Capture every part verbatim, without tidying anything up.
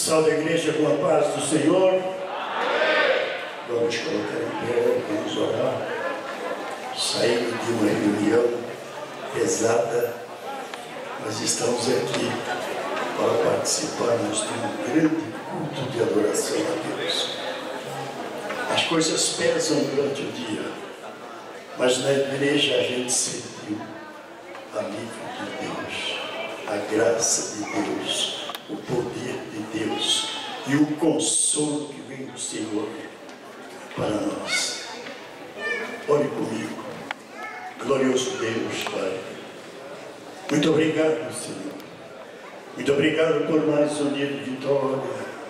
Salve a igreja com a paz do Senhor. Amém. Vamos colocar em pé, vamos orar. Saímos de uma reunião pesada, mas estamos aqui para participarmos de um grande culto de adoração a Deus. As coisas pesam durante o dia, mas na igreja a gente sentiu a nível de Deus, a graça de Deus, o poder de Deus e o consolo que vem do Senhor para nós. Ore comigo. Glorioso Deus, Pai. Muito obrigado, Senhor. Muito obrigado por mais um dia de vitória,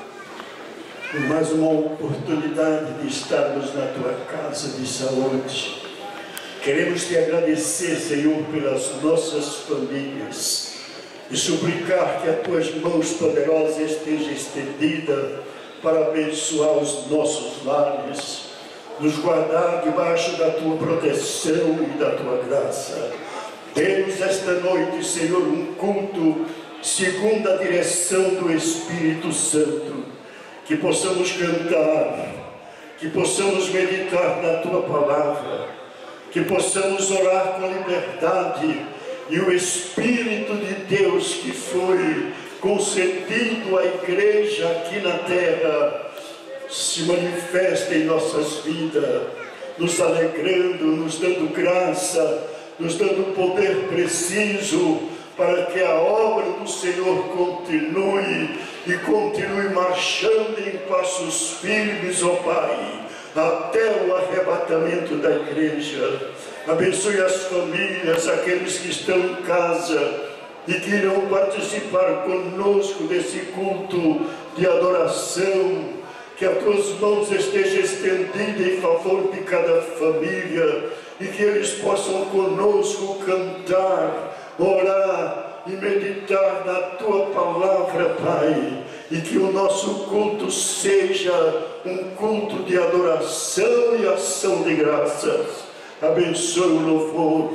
por mais uma oportunidade de estarmos na Tua casa de saúde. Queremos Te agradecer, Senhor, pelas nossas famílias e suplicar que as Tuas mãos poderosas estejam estendidas para abençoar os nossos lares, nos guardar debaixo da Tua proteção e da Tua graça. Dê-nos esta noite, Senhor, um culto segundo a direção do Espírito Santo, que possamos cantar, que possamos meditar na Tua palavra, que possamos orar com liberdade e o Espírito de Deus que foi concedido à igreja aqui na terra se manifesta em nossas vidas, nos alegrando, nos dando graça, nos dando poder preciso para que a obra do Senhor continue e continue marchando em passos firmes, ó Pai, até o arrebatamento da igreja. Abençoe as famílias, aqueles que estão em casa e que irão participar conosco desse culto de adoração. Que as Tuas mãos estejam estendidas em favor de cada família e que eles possam conosco cantar, orar e meditar na Tua palavra, Pai, e que o nosso culto seja um culto de adoração e ação de graças. Abençoe o louvor,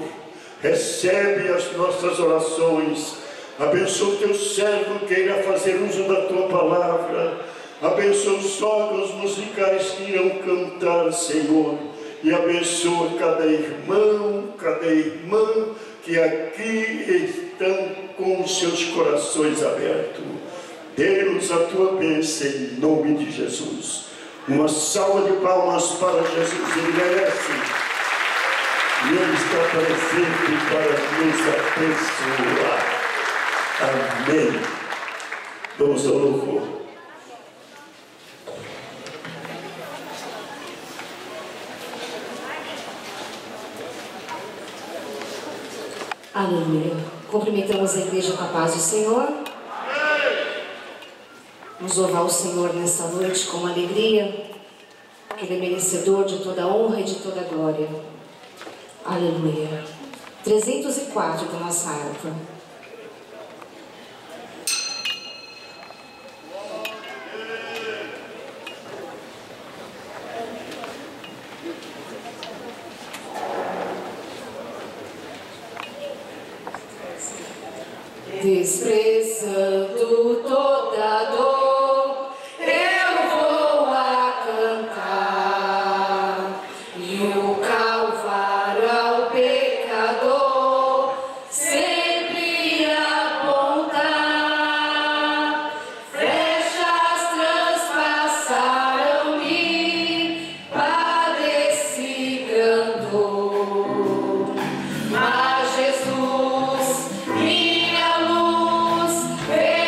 recebe as nossas orações, abençoe o Teu servo que irá fazer uso da Tua palavra, abençoe os órgãos musicais que irão cantar, Senhor, e abençoa cada irmão, cada irmã que aqui estão com os seus corações abertos. Dê-nos a Tua bênção em nome de Jesus. Uma salva de palmas para Jesus, Ele merece. E Ele está presente para nos abençoar. Amém. Vamos ao louvor. Aleluia. Cumprimentamos a igreja com a paz do Senhor. Vamos louvar o Senhor nessa noite com alegria, que Ele é merecedor de toda honra e de toda glória. Aleluia. trezentos e quatro da nossa harpa. Desprezando toda dor, eu vou a cantar, e o Calvário ao pecador sempre apontar. Flechas transpassaram-me, padeci grande dor, mas Jesus, minha luz,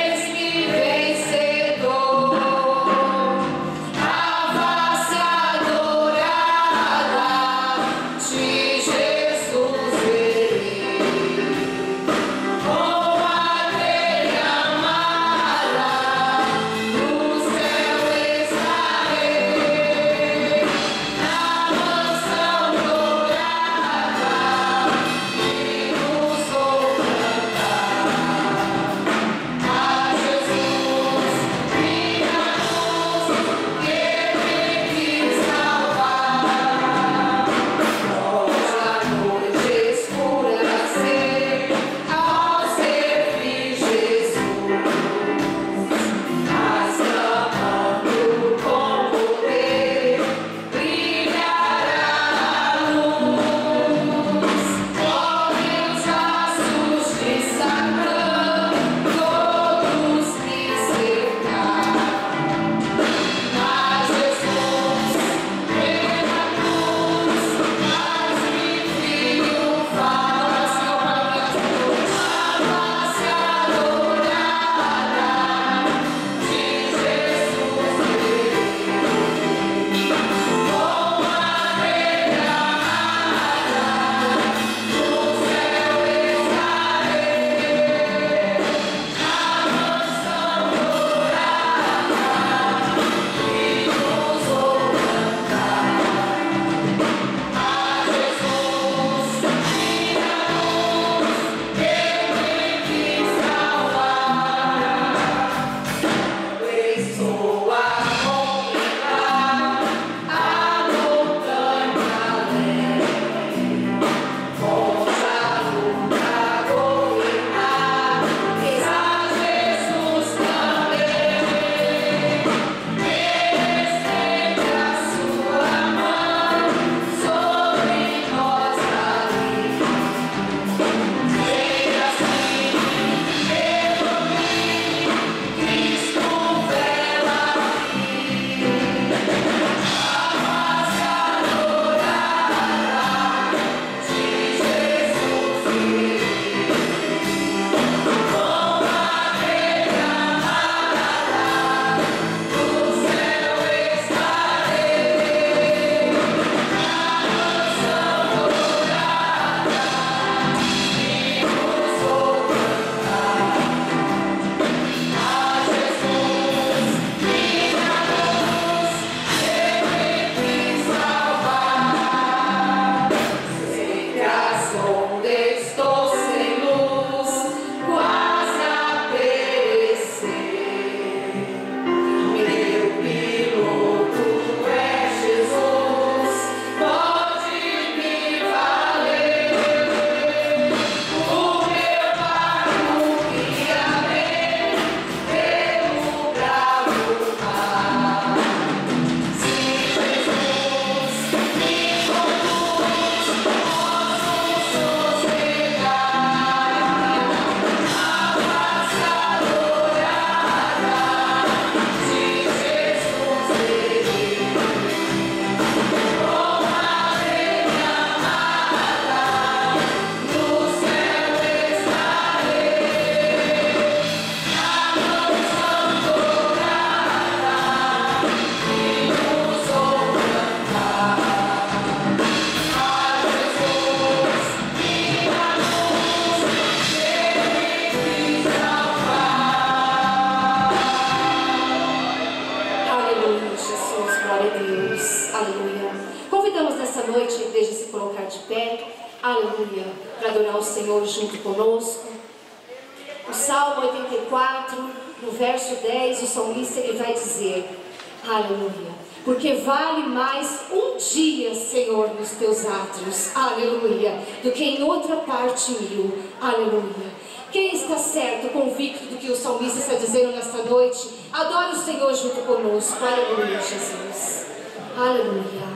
noite a igreja se colocar de pé, aleluia, para adorar o Senhor junto conosco. O Salmo oitenta e quatro, no verso dez, o salmista ele vai dizer, aleluia, porque vale mais um dia, Senhor, nos teus átrios, aleluia, do que em outra parte mil, aleluia. Quem está certo, convicto do que o salmista está dizendo nesta noite, adore o Senhor junto conosco, aleluia, Jesus, aleluia.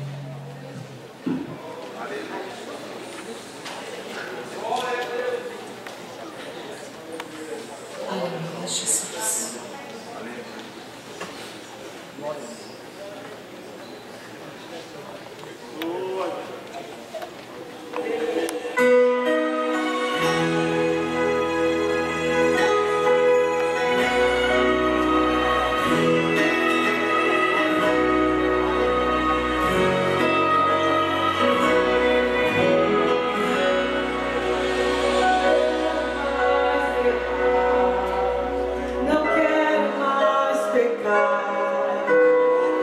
Aleluia, Jesus. Não quero mais pecar.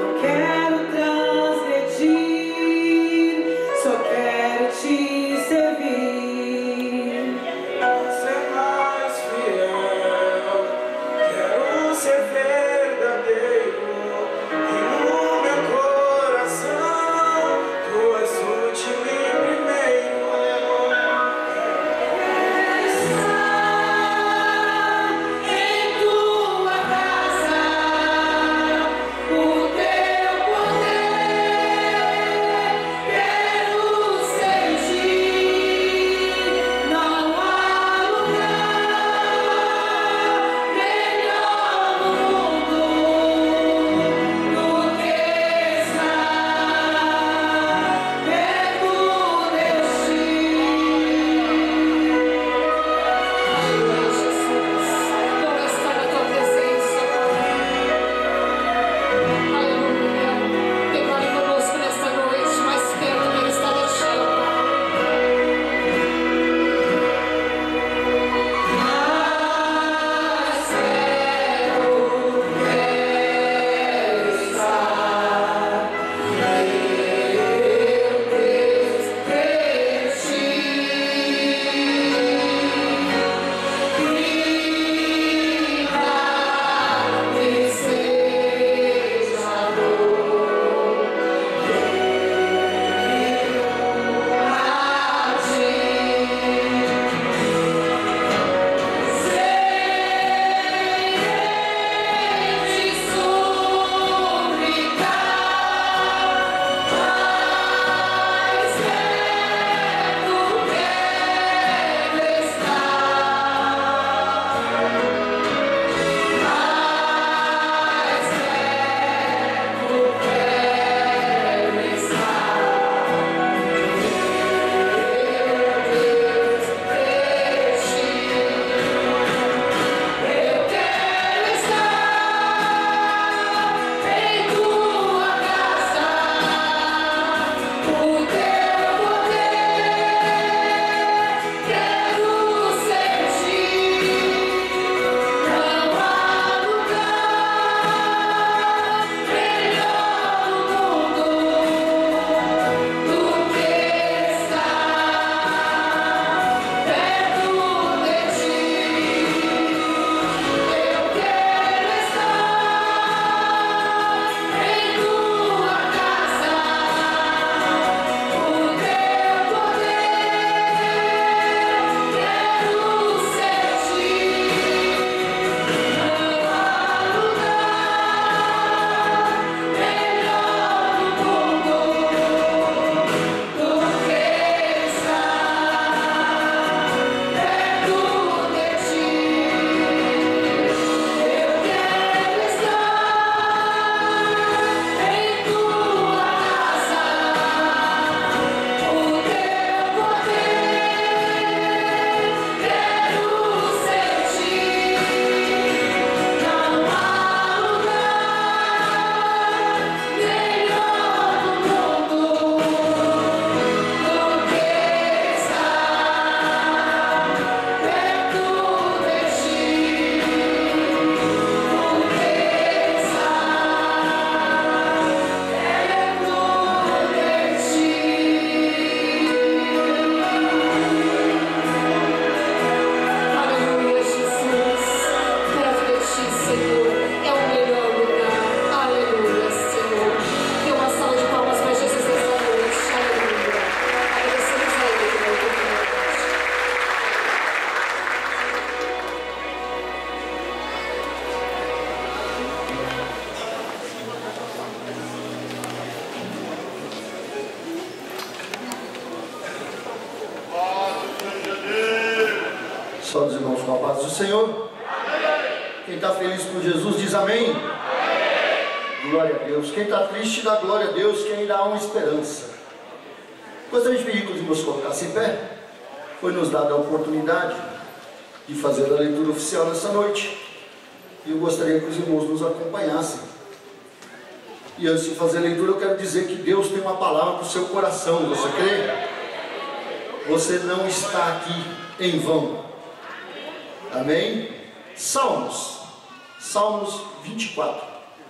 com a paz do Senhor. Quem está feliz com Jesus diz amém. Amém. Glória a Deus. Quem está triste dá glória a Deus, que ainda há uma esperança. Gostaria de pedir que os irmãos colocassem em pé. Foi nos dada a oportunidade de fazer a leitura oficial nessa noite, e eu gostaria que os irmãos nos acompanhassem. E antes de fazer a leitura, eu quero dizer que Deus tem uma palavra para o seu coração. Você crê? Você não está aqui em vão. Amém? Salmos, Salmos vinte e quatro.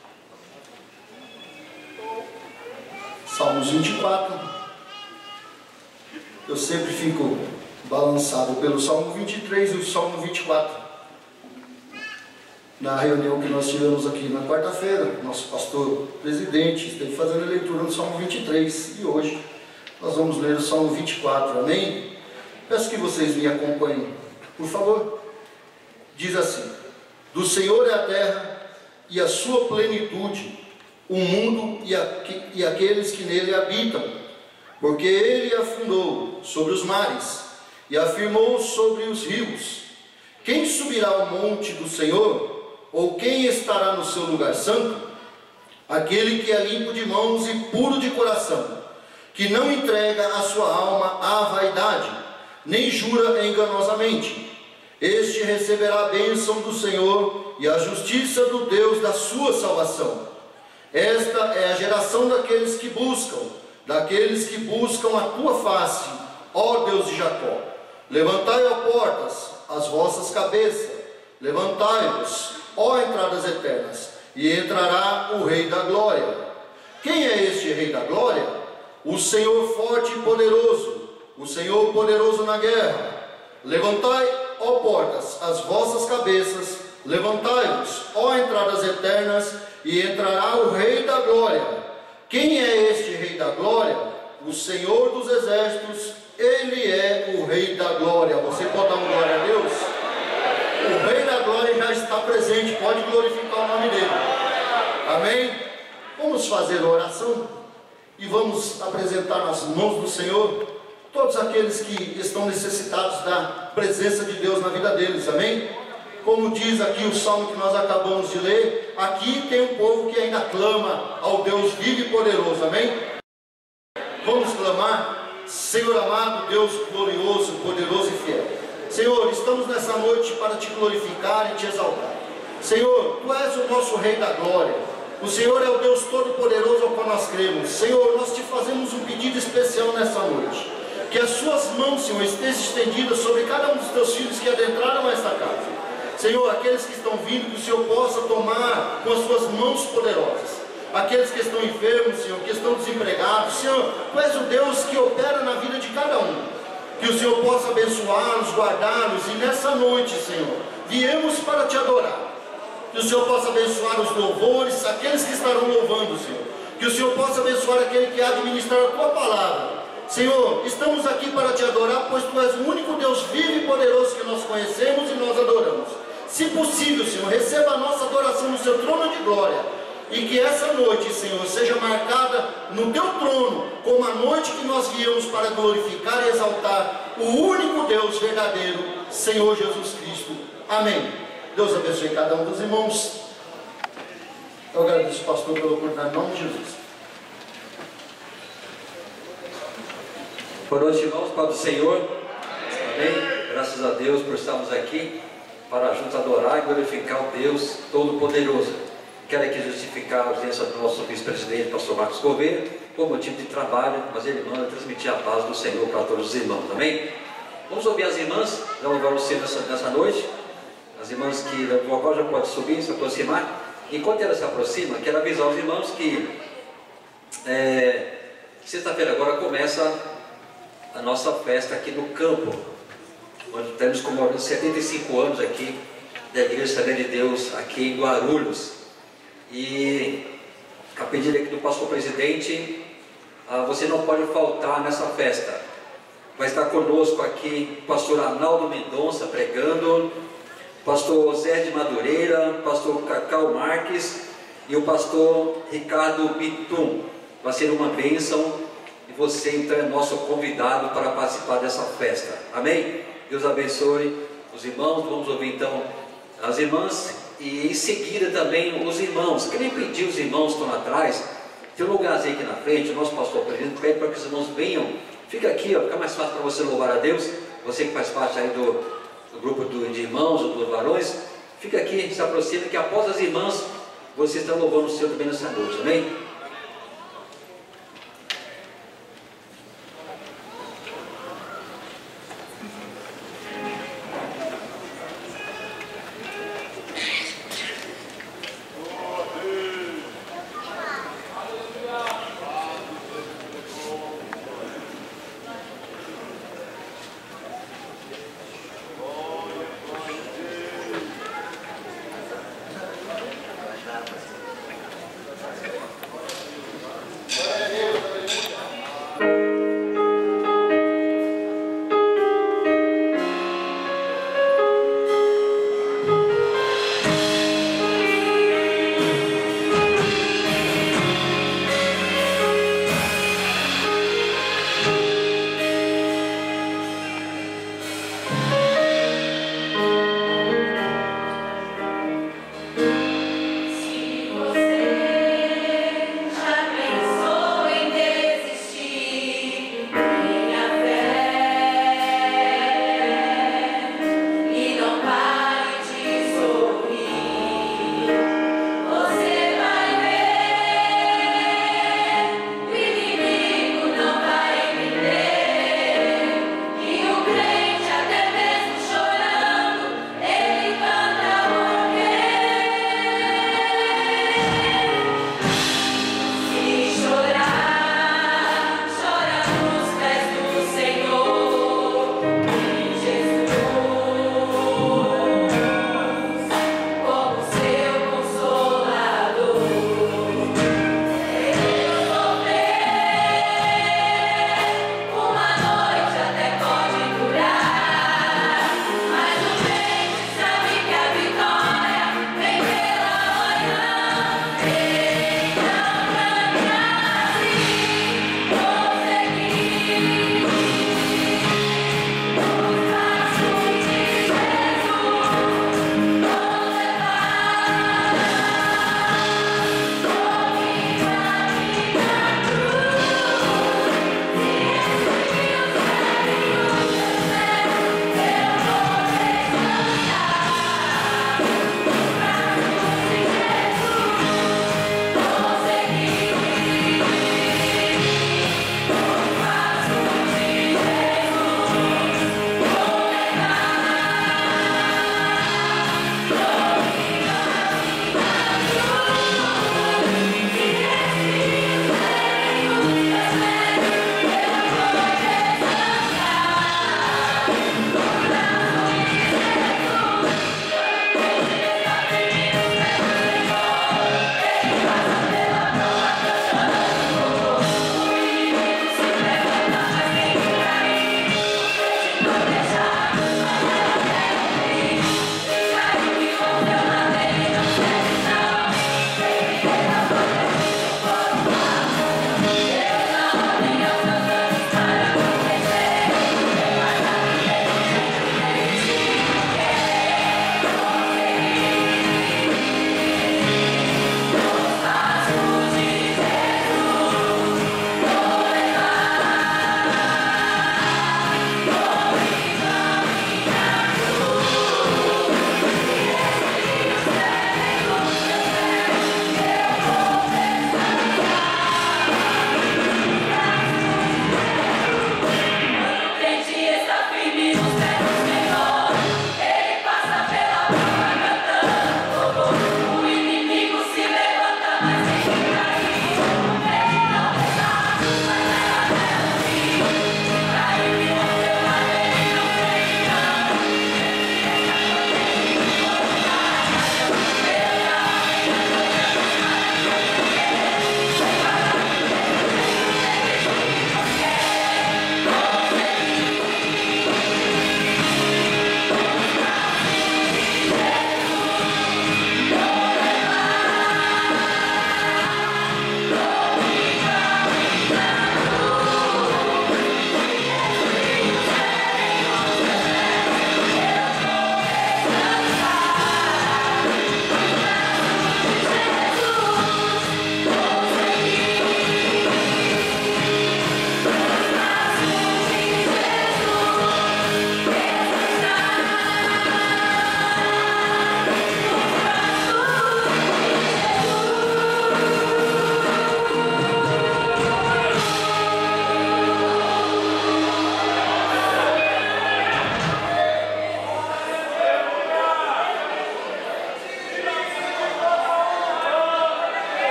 Salmos vinte e quatro. Eu sempre fico balançado pelo Salmo vinte e três e o Salmo vinte e quatro. Na reunião que nós tivemos aqui na quarta-feira, nosso pastor presidente esteve fazendo a leitura do Salmo vinte e três, e hoje nós vamos ler o Salmo vinte e quatro, amém? Peço que vocês me acompanhem, por favor. Diz assim: do Senhor é a terra e a sua plenitude, o mundo e, aqu e aqueles que nele habitam, porque ele afundou sobre os mares e afirmou sobre os rios. Quem subirá ao monte do Senhor? Ou quem estará no seu lugar santo? Aquele que é limpo de mãos e puro de coração, que não entrega a sua alma à vaidade, nem jura enganosamente. Este receberá a bênção do Senhor e a justiça do Deus da sua salvação. Esta é a geração daqueles que buscam, daqueles que buscam a tua face, ó Deus de Jacó. Levantai, ó portas, as vossas cabeças, levantai-vos, ó entradas eternas, e entrará o Rei da Glória. Quem é este Rei da Glória? O Senhor forte e poderoso, o Senhor poderoso na guerra. Levantai, ó portas, as vossas cabeças, levantai-vos, ó entradas eternas, e entrará o Rei da Glória. Quem é este Rei da Glória? O Senhor dos Exércitos, Ele é o Rei da Glória. Você pode dar uma glória a Deus? O Rei da Glória já está presente, pode glorificar o nome dele. Amém? Vamos fazer a oração e vamos apresentar nas mãos do Senhor todos aqueles que estão necessitados da presença de Deus na vida deles. Amém? Como diz aqui o salmo que nós acabamos de ler, aqui tem um povo que ainda clama ao Deus vivo e poderoso. Amém? Vamos clamar. Senhor amado, Deus glorioso, poderoso e fiel. Senhor, estamos nessa noite para te glorificar e te exaltar. Senhor, tu és o nosso Rei da Glória. O Senhor é o Deus todo-poderoso ao qual nós cremos. Senhor, nós te fazemos um pedido especial nessa noite. Que as suas mãos, Senhor, estejam estendidas sobre cada um dos teus filhos que adentraram esta casa. Senhor, aqueles que estão vindo, que o Senhor possa tomar com as suas mãos poderosas. Aqueles que estão enfermos, Senhor, que estão desempregados. Senhor, tu és o Deus que opera na vida de cada um. Que o Senhor possa abençoá-los, guardá-los. E nessa noite, Senhor, viemos para te adorar. Que o Senhor possa abençoar os louvores, aqueles que estarão louvando, Senhor. Que o Senhor possa abençoar aquele que há de ministrar a tua palavra. Senhor, estamos aqui para te adorar, pois tu és o único Deus vivo e poderoso que nós conhecemos e nós adoramos. Se possível, Senhor, receba a nossa adoração no seu trono de glória. E que essa noite, Senhor, seja marcada no teu trono como a noite que nós viemos para glorificar e exaltar o único Deus verdadeiro, Senhor Jesus Cristo. Amém. Deus abençoe cada um dos irmãos. Eu agradeço, pastor, pela oportunidade, em nome de Jesus. Boa noite, irmãos, Pai do Senhor. Amém. Graças a Deus por estarmos aqui para juntos adorar e glorificar o Deus Todo-Poderoso. Quero aqui justificar a ausência do nosso vice-presidente, pastor Marcos Gouveia, por motivo de trabalho, mas ele manda transmitir a paz do Senhor para todos os irmãos. Amém? Vamos ouvir as irmãs, já louvaram o Senhor nessa, nessa noite. As irmãs que o vocal já pode subir, se aproximar. Enquanto ela se aproxima, quero avisar os irmãos que é, sexta-feira agora começa a nossa festa aqui no campo, onde temos comemorando setenta e cinco anos aqui da Igreja Assembleia de Deus aqui em Guarulhos. E a pedido aqui do pastor presidente, ah, você não pode faltar nessa festa. Vai estar conosco aqui o pastor Arnaldo Mendonça pregando, pastor Zé de Madureira, pastor Cacau Marques e o pastor Ricardo Bitum. Vai ser uma bênção e você então é nosso convidado para participar dessa festa. Amém? Deus abençoe os irmãos, vamos ouvir então as irmãs e em seguida também os irmãos. Queria pedir os irmãos que estão lá atrás, tem um lugarzinho aqui na frente, o nosso pastor presidente pede para que os irmãos venham, fica aqui, ó, fica mais fácil para você louvar a Deus, você que faz parte aí do, do grupo do, de irmãos ou dos varões, fica aqui, se aproxima, que após as irmãs, você está louvando o Senhor também nessa noite, amém?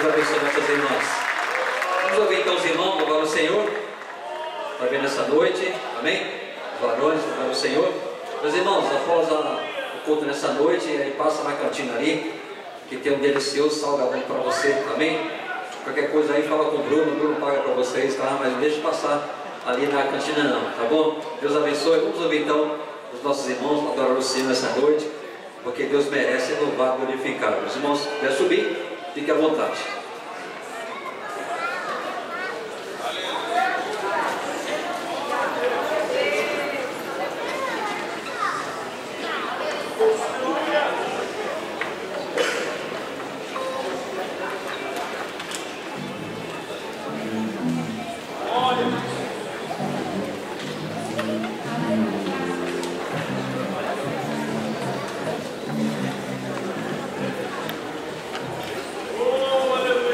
abençoe nossas irmãs. Vamos ouvir então os irmãos louvar o Senhor. Está vendo essa noite, amém? Os varões louvar o Senhor. Meus irmãos, após a, o culto nessa noite, aí passa na cantina ali, que tem um delicioso salgadão para você, amém? Qualquer coisa aí, fala com o Bruno, o Bruno paga para vocês, tá? Mas não deixe passar ali na cantina não, tá bom? Deus abençoe. Vamos ouvir então os nossos irmãos adorar o Senhor nessa noite, porque Deus merece louvar e glorificar. Os irmãos, se quer subir, fique à vontade. Oh, aleluia.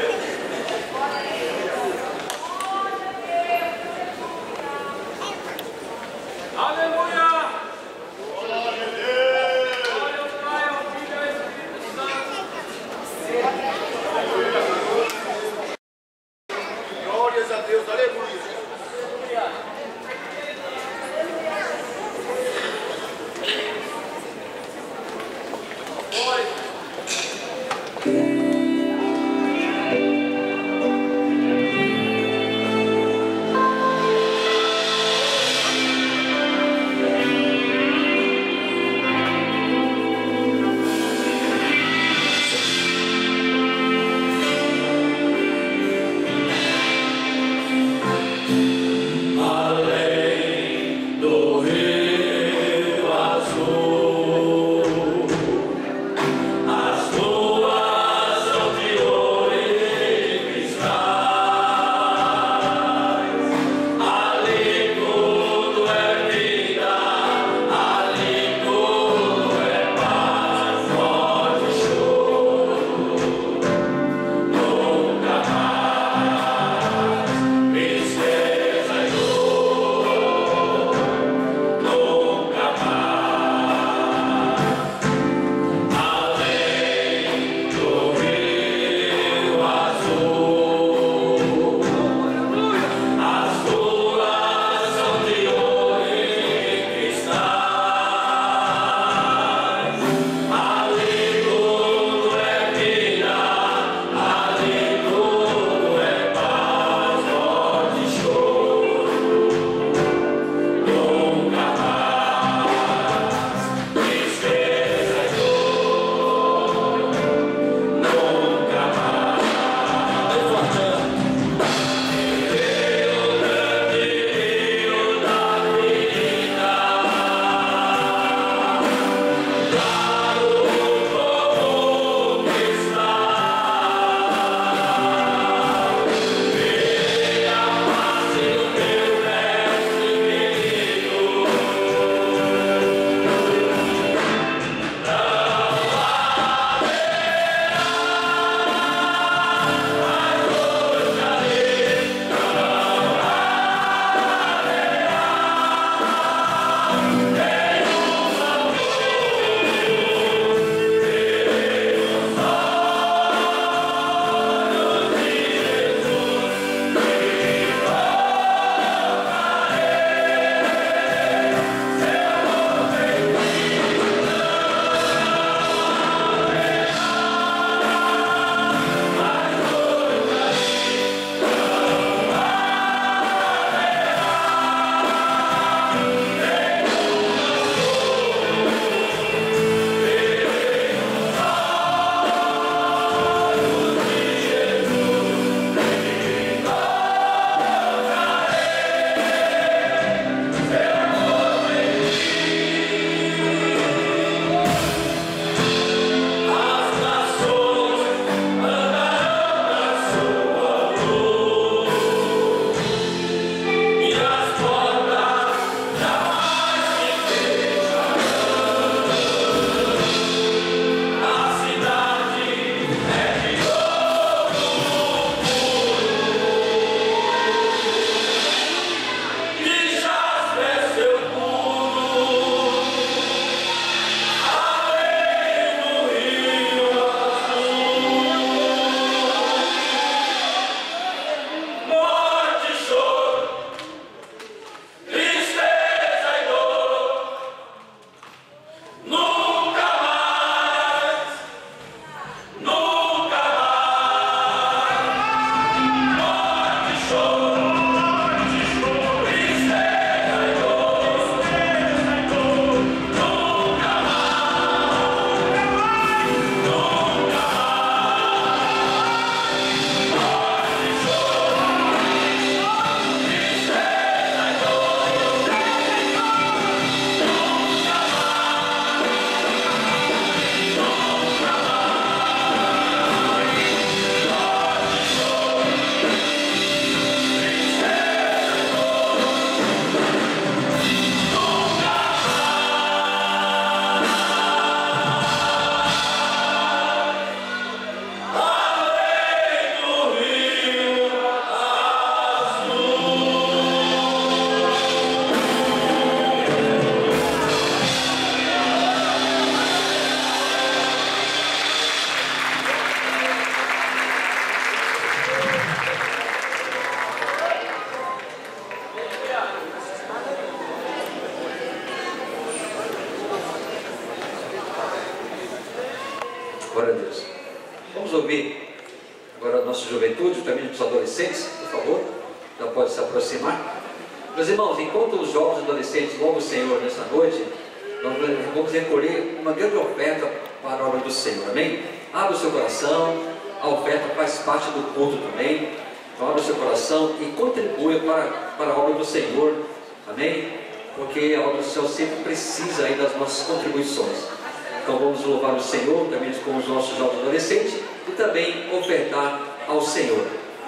Glória a Deus. Vamos ouvir agora a nossa juventude, também dos adolescentes, por favor. Já pode se aproximar. Meus irmãos, enquanto os jovens e adolescentes louvam o Senhor nessa noite, nós vamos recolher uma grande oferta para a obra do Senhor, amém? Abra o seu coração, a oferta faz parte do culto também. Então abra o seu coração e contribua para, para a obra do Senhor, amém? Porque a obra do Senhor sempre precisa aí das nossas contribuições. Então vamos louvar o Senhor, também com os nossos jovens adolescentes, e também ofertar ao Senhor.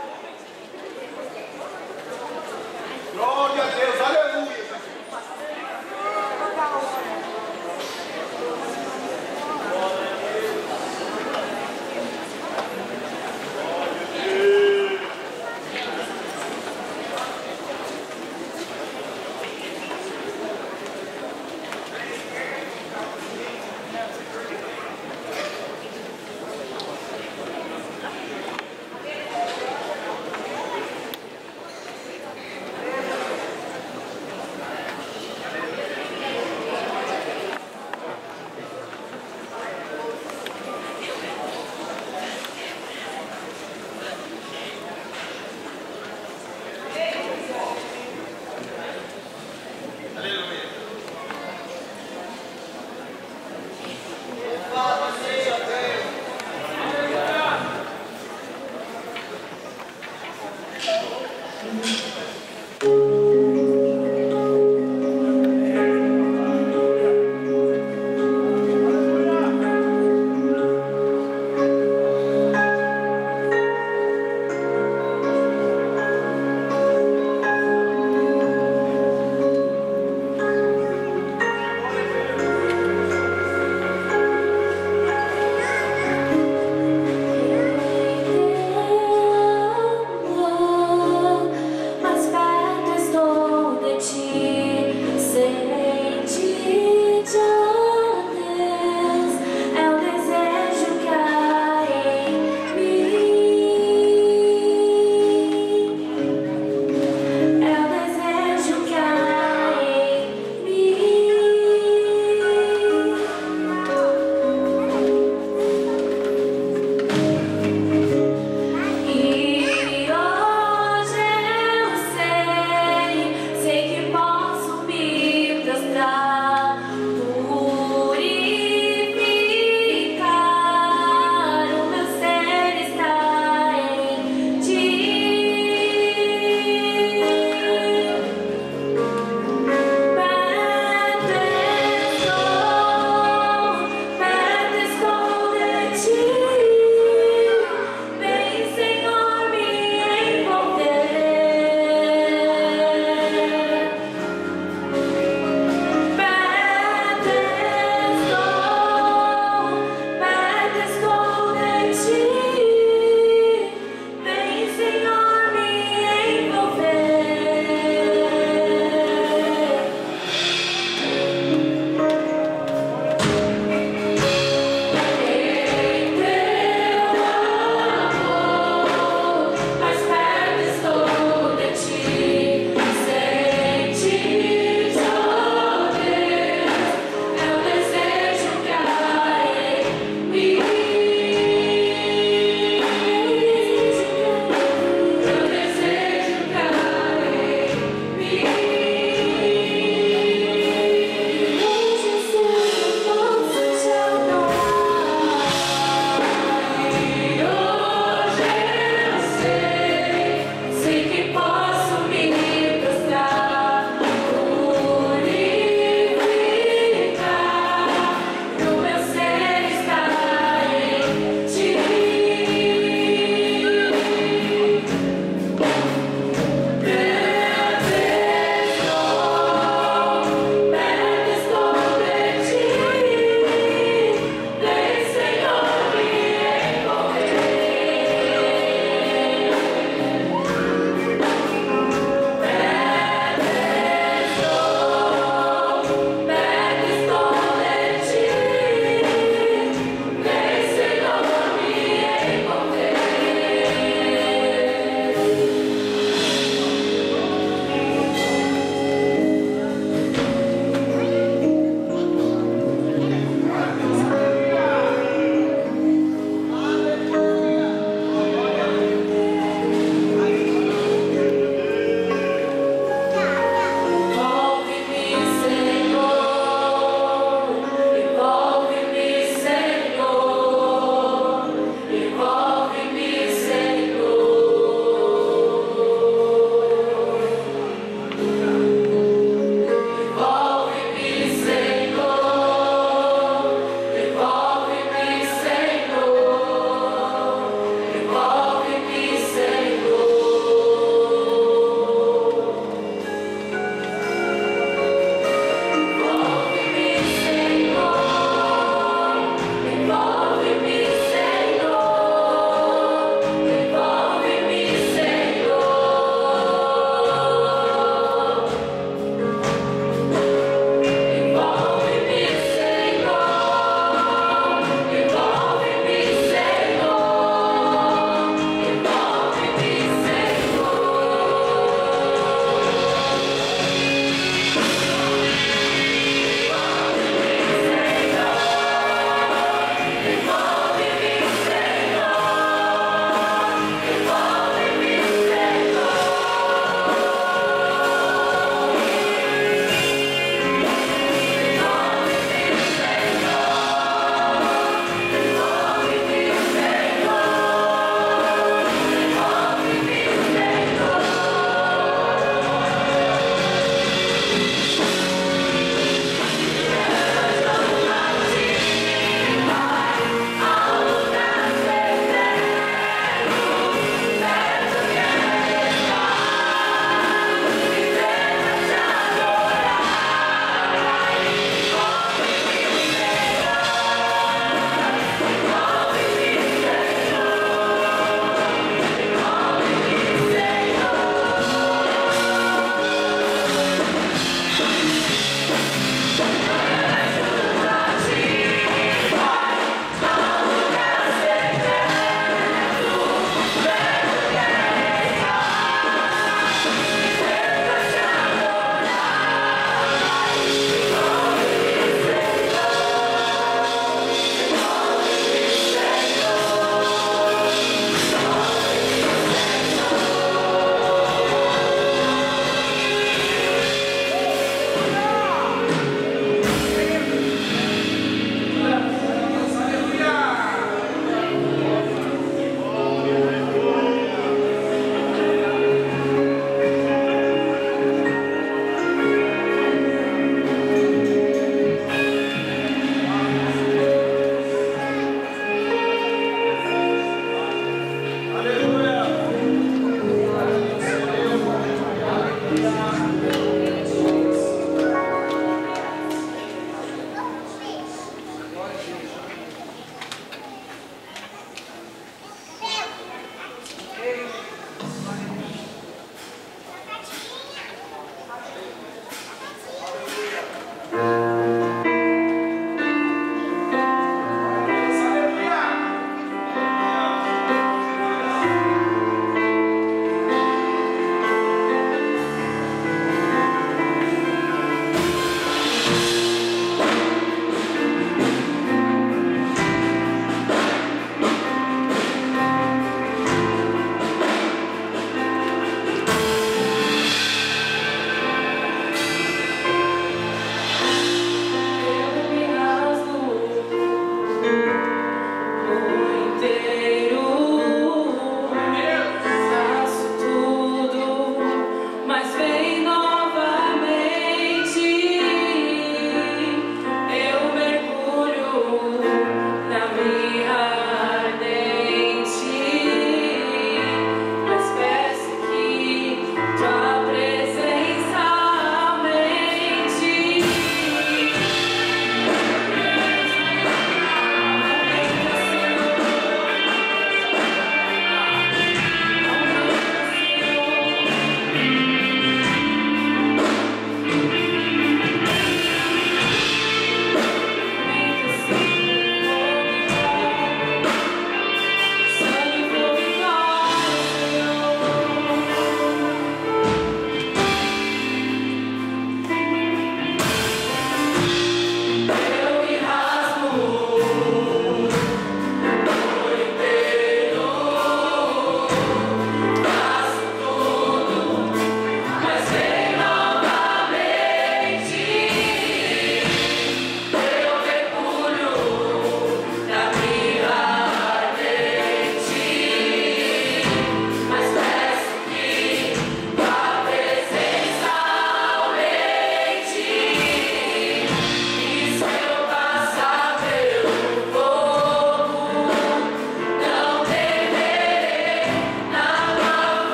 Glória a Deus, aleluia.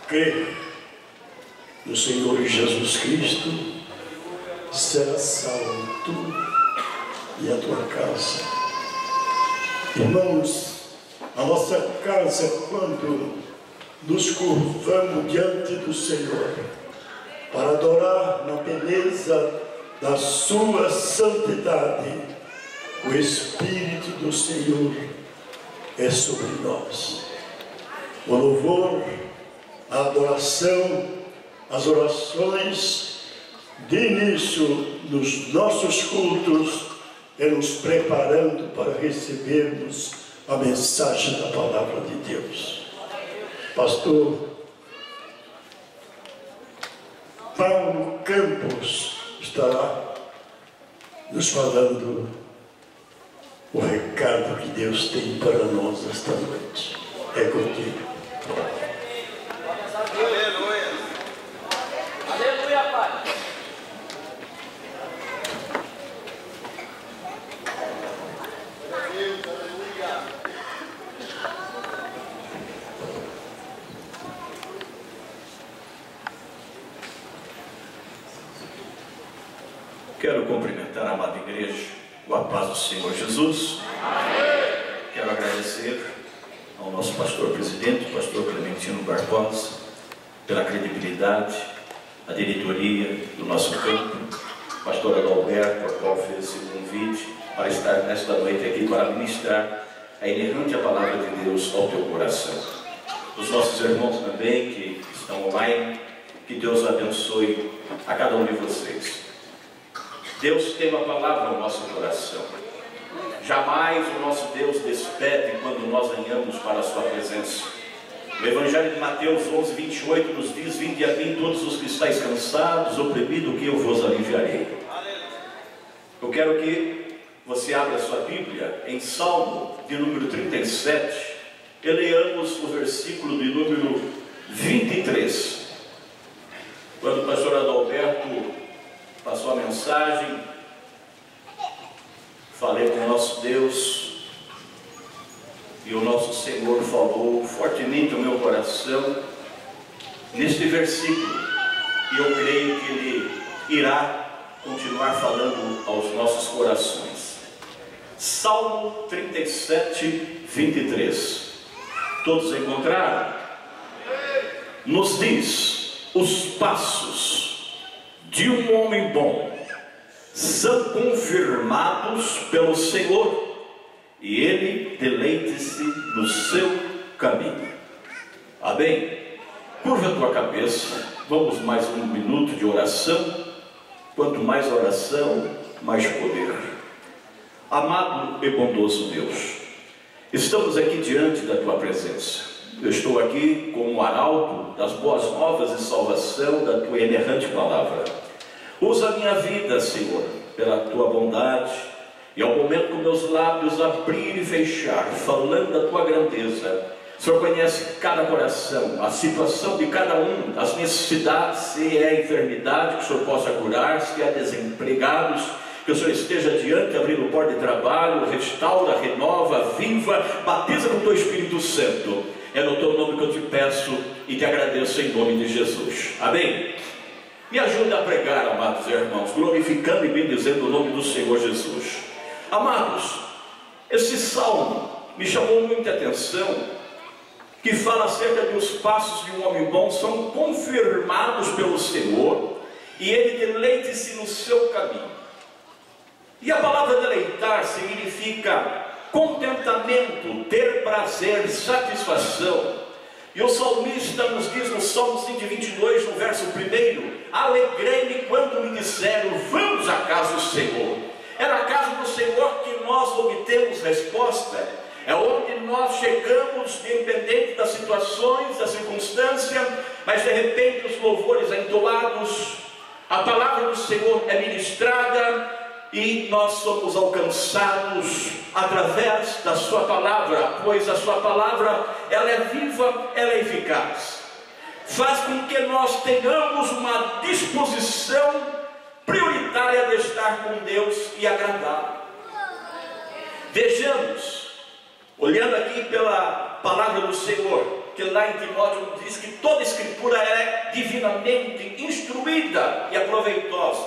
crê no Senhor Jesus Cristo, será salvo tu e a tua casa. Irmãos, a nossa casa, quando nos curvamos diante do Senhor para adorar na beleza da sua santidade, o Espírito do Senhor é sobre nós. O louvor, a adoração, as orações de início dos nossos cultos é nos preparando para recebermos a mensagem da palavra de Deus. Pastor Paulo Campos estará nos falando o recado que Deus tem para nós esta noite. É contigo. Aleluia. Aleluia, Pai. Quero cumprimentar a amada igreja com a paz do Senhor Jesus. Amém. Quero agradecer ao nosso pastor presidente, pastor Clementino Barbosa, pela credibilidade, a diretoria do nosso campo, pastor Adalberto, a qual fez esse convite para estar nesta noite aqui para ministrar a inerrante a palavra de Deus ao teu coração. Os nossos irmãos também que estão online, que Deus abençoe a cada um de vocês. Deus tem uma palavra ao nosso coração. Jamais o nosso Deus despede quando nós ganhamos para a sua presença. O Evangelho de Mateus onze, vinte e oito nos diz: vinde a mim todos os que estáis cansados, oprimidos, que eu vos aliviarei. Eu quero que você abra a sua Bíblia em Salmo de número trinta e sete e leamos o versículo de número vinte e três. Quando o pastor Adalberto passou a mensagem, falei com o nosso Deus e o nosso Senhor falou fortemente ao meu coração neste versículo, e eu creio que Ele irá continuar falando aos nossos corações. Salmo trinta e sete, vinte e três. Todos encontraram? Nos diz: os passos de um homem bom são confirmados pelo Senhor, e ele deleite-se no seu caminho. Amém? Curva a tua cabeça, vamos mais um minuto de oração. Quanto mais oração, mais poder. Amado e bondoso Deus, estamos aqui diante da tua presença. Eu estou aqui como arauto das boas novas e salvação da tua inerrante palavra. Usa a minha vida, Senhor, pela tua bondade, e ao momento que meus lábios abrir e fechar, falando da tua grandeza, o Senhor conhece cada coração, a situação de cada um, as necessidades, se é enfermidade, que o Senhor possa curar, se é desempregados, que o Senhor esteja diante, abrindo porta de trabalho, restaura, renova, viva, batiza com o teu Espírito Santo. É no teu nome que eu te peço e te agradeço em nome de Jesus. Amém? Me ajuda a pregar, amados irmãos, glorificando e bendizendo o nome do Senhor Jesus. Amados, esse salmo me chamou muita atenção, que fala acerca de os passos de um homem bom são confirmados pelo Senhor, e ele deleite-se no seu caminho. E a palavra deleitar significa contentamento, ter prazer, satisfação. E o salmista nos diz no Salmo cento e vinte e dois, no verso primeiro: alegrei-me quando me disseram, vamos à casa do Senhor. É na casa do Senhor que nós obtemos resposta. É onde nós chegamos, independente das situações, da circunstância, mas de repente os louvores entoados, a palavra do Senhor é ministrada, e nós somos alcançados através da sua palavra, pois a sua palavra, ela é viva, ela é eficaz. Faz com que nós tenhamos uma disposição prioritária de estar com Deus e agradá-lo. Vejamos, olhando aqui pela palavra do Senhor, que lá em Timóteo diz que toda escritura é divinamente instruída e aproveitosa.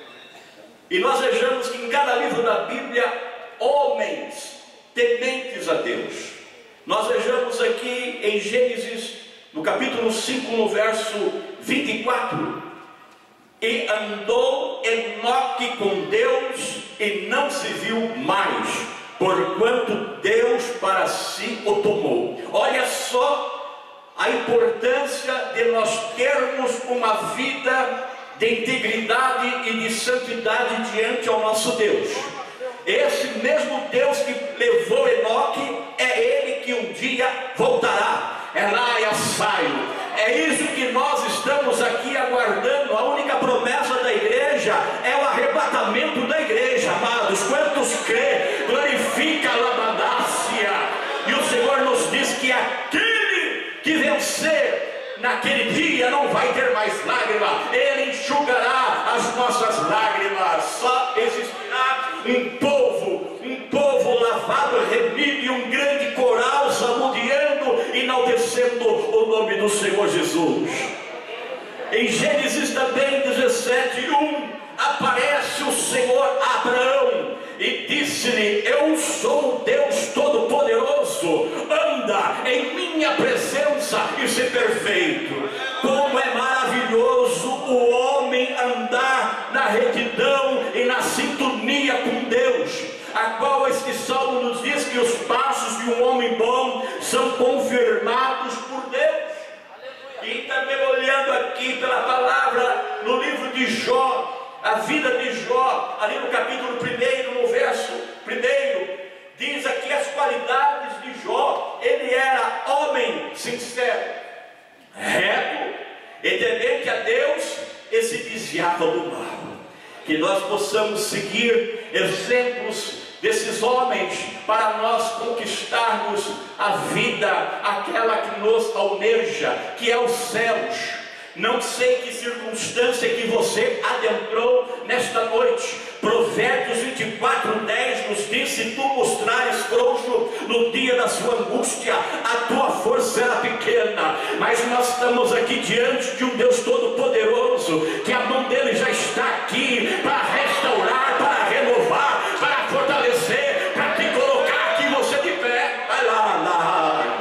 E nós vejamos que em cada livro da Bíblia, homens tementes a Deus. Nós vejamos aqui em Gênesis, no capítulo cinco, no verso vinte e quatro: e andou Enoque com Deus e não se viu mais, porquanto Deus para si o tomou. Olha só a importância de nós termos uma vida de integridade e de santidade diante ao nosso Deus. Esse mesmo Deus que levou Enoque é Ele que um dia voltará. É lá e saio. É isso que nós estamos aqui aguardando. A única promessa da igreja é o arrebatamento da igreja, amados. Quantos crê, glorifica a labadácia. E o Senhor nos diz que aquele que vencer naquele dia não vai ter mais lágrima. Ele enxugará as nossas lágrimas. Só existirá um povo, um povo lavado, remido, e um grande coral samudeando, enaltecendo o nome do Senhor Jesus. Em Gênesis também dezessete, um, aparece o Senhor a Abraão e disse-lhe: eu sou o Deus Todo-Poderoso, anda em minha presença e ser perfeito. Como é maravilhoso o homem andar na retidão e na sintonia com Deus, a qual este salmo nos diz que os passos de um homem bom são confirmados por Deus. E também olhando aqui pela palavra no livro de Jó, a vida de Jó, ali no capítulo primeiro, no verso primeiro, diz aqui as qualidades de Jó. Ele era homem sincero, reto e temente a Deus, e se desviava do mal. Que nós possamos seguir exemplos desses homens para nós conquistarmos a vida, aquela que nos almeja, que é os céus. Não sei que circunstância que você adentrou nesta noite. Provérbios vinte e quatro, dez nos diz: se tu mostrares frouxo no dia da sua angústia, a tua força era pequena. Mas nós estamos aqui diante de um Deus Todo-Poderoso, que a mão dele já está aqui para restaurar, para renovar, para fortalecer, para te colocar aqui você de pé. Vai lá, lá.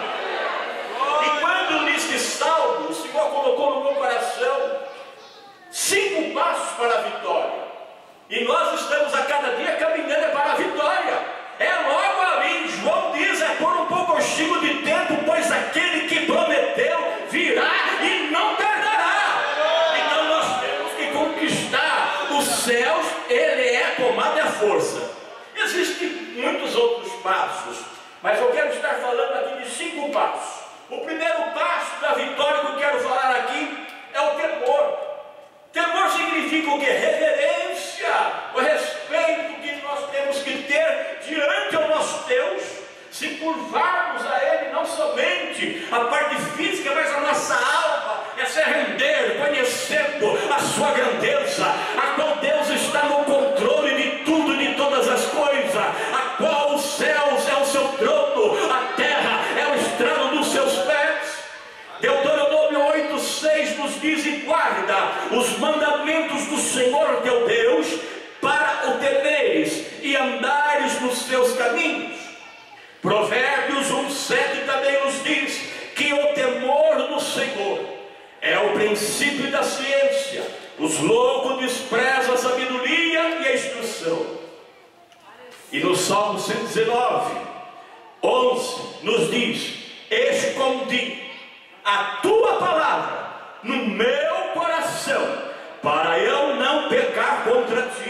E quando neste salmo o Senhor colocou no meu coração cinco passos para a vitória, e nós estamos a cada dia caminhando para a vitória. É logo ali, João diz: é por um pouco contigo de tempo, pois aquele que prometeu virá e não tardará. Então nós temos que conquistar os céus. Ele é tomada a força. Existem muitos outros passos, mas eu quero estar falando aqui de cinco passos. O primeiro passo da vitória que eu quero falar aqui é o temor. Temor significa o que? Reverência, o respeito que nós temos que ter diante ao nosso Deus, se curvarmos a Ele, não somente a parte física, mas a nossa alma, é se render, conhecendo a sua grandeza, a qual Deus está no controle de tudo e de todas as coisas, a qual os céus é o seu trono, a terra é o estrado dos seus pés. Deuteronômio oito, seis nos diz: e guarda os mandamentos do Senhor teu Deus, para o temeres e andares nos seus caminhos. Provérbios um, sete também nos diz que o temor do Senhor é o princípio da ciência. Os loucos desprezam a sabedoria e a instrução. E no Salmo cento e dezenove, onze nos diz: escondi a tua palavra no meu coração, para eu não pecar contra ti.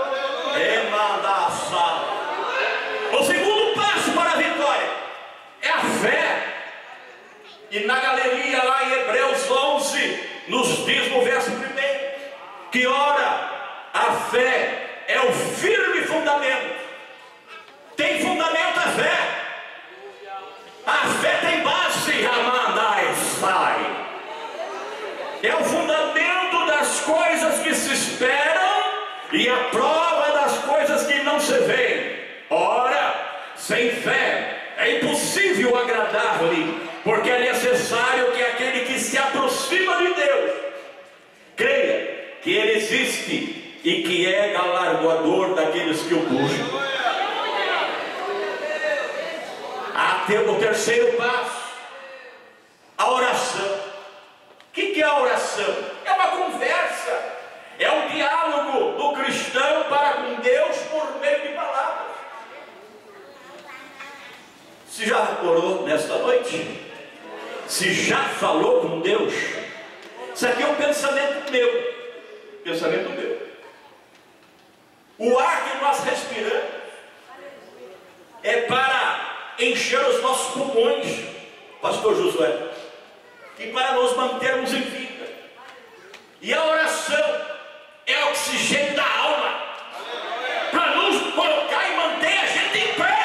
O segundo passo para a vitória é a fé. E na galeria lá em Hebreus onze nos diz no verso primeiro que ora, a fé é o firme fundamento. Tem fundamento a fé. A fé tem base, Amandai sai. É o fundamento das coisas que se esperam e a prova das coisas que não se veem. Ora, sem fé é impossível agradar-lhe, porque é necessário que aquele que se aproxima de Deus creia que Ele existe e que é galardoador daqueles que o buscam. Até o terceiro passo, a oração. O que é a oração? É uma conversa, é um diálogo do cristão para com Deus por meio de palavras. Se já orou nesta noite? Se já falou com Deus? Isso aqui é um pensamento meu. Pensamento meu. O ar que nós respiramos é para encher os nossos pulmões, pastor Josué, e para nos mantermos em vida. E a oração é o oxigênio da alma, para nos colocar e manter a gente em pé.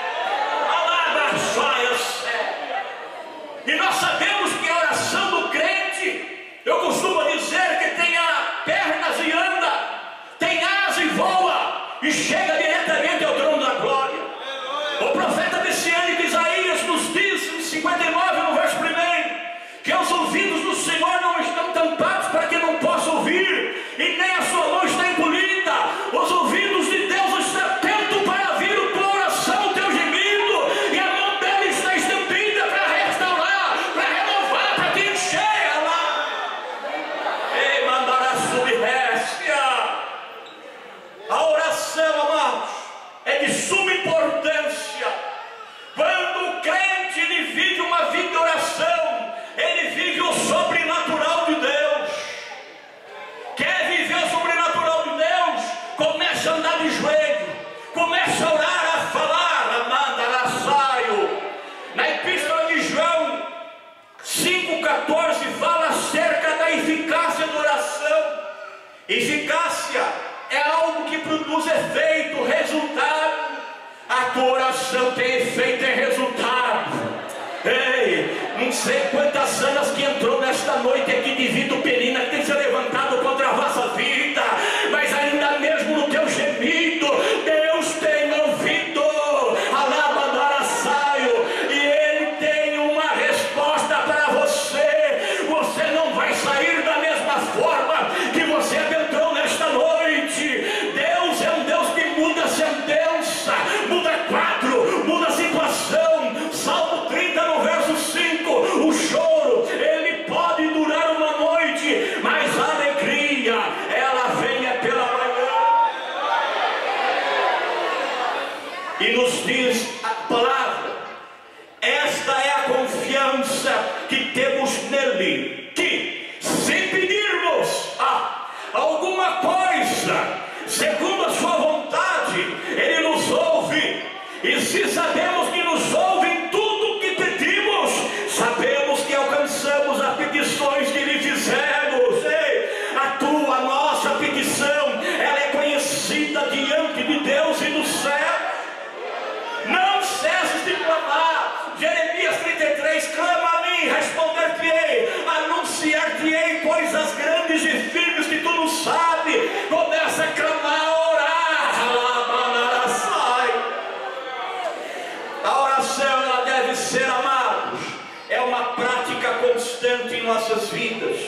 E nós sabemos que a oração do crente, eu costumo dizer que tem pernas e anda, tem asa e voa, e chega diretamente ao trono da glória. O profeta messiânico Isaías nos diz em cinquenta e nove, no verso primeiro, que os ouvidos do Senhor não estão tampados para que não possa ouvir, e nem a sua mão está encolhida. Os ouvidos de Deus estão atentos para ouvir a tua oração, o teu gemido, e a mão dele está estendida para restaurar, para renovar, para te encher lá. Ei, mandará subrécia. A oração, amados, é de suma importância. Quando o crente ele vive uma vida de oração, ele vive o sobrenatural de Deus. Quer viver o sobrenatural de Deus? Começa a andar de joelho, começa a orar, a falar, amanda, a saio. Na epístola de João cinco, quatorze fala acerca da eficácia da oração. Eficácia é algo que produz efeito, resultado. A tua oração tem efeito e resultado. Ei, não sei quantas anos que entrou nesta noite aqui de vituperina que tem se levantado contra a vossa vida, mas ainda mesmo no teu gemido, Deus tem ouvido. Alabadara saio, e Ele tem uma resposta para você. Você não vai sair da mesma forma que você adentrou nesta noite. Deus é um Deus que muda a sentença, muda quadro, muda a situação. Salmo trinta no verso cinco, o choro ele pode durar uma noite, mas a alegria ela vem é pela manhã. E nos diz a palavra, esta é a confiança que temos nele, que se pedirmos ah, alguma coisa segundo a sua vontade, ele nos ouve. E se sabemos que nos ouve em tudo que pedimos, sabemos que alcançamos as petições que lhe fizemos. Ei, a tua, a nossa petição, ela é conhecida diante de Deus e no céu. Não cesses de clamar. Jeremias trinta e três, clama a mim, responder-te-ei, anunciar-te-ei coisas grandes e firmes que tu não sabes. Começa a clamar, a orar. A oração ela deve ser, amados, é uma prática constante em nossas vidas.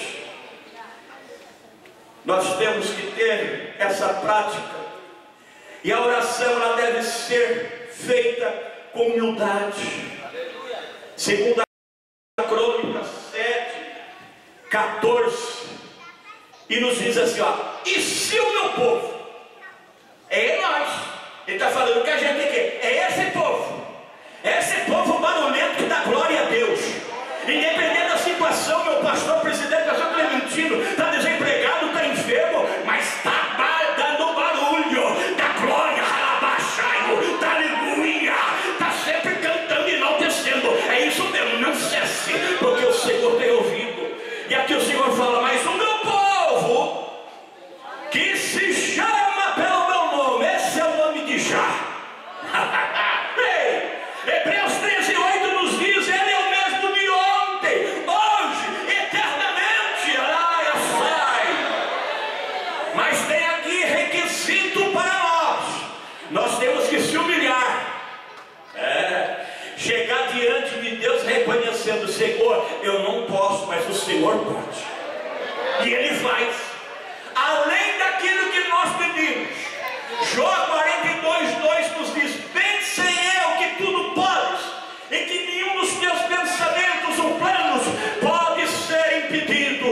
Nós temos que ter essa prática, e a oração ela deve ser feita com humildade. Segundo a Crônica sete, quatorze, e nos diz assim, ó, e se o meu povo, é nós, ele está falando que a gente quer, é esse povo, esse povo barulhento que dá glória a Deus, independente da situação. Meu pastor, presidente, pastor Clementino, está desempregado, está enfermo, mas está dando barulho, dá glória, alabaxaio, dá aleluia, está sempre cantando e enaltecendo. É isso mesmo, não cesse, porque o Senhor tem ouvido. E aqui o Senhor fala, mas o meu povo, que se chama pelo meu nome, esse é o nome de Já. Senhor, eu não posso, mas o Senhor pode. E Ele faz, além daquilo que nós pedimos. Jó quarenta e dois, dois nos diz: bem sei eu que tudo podes, e que nenhum dos teus pensamentos ou planos pode ser impedido.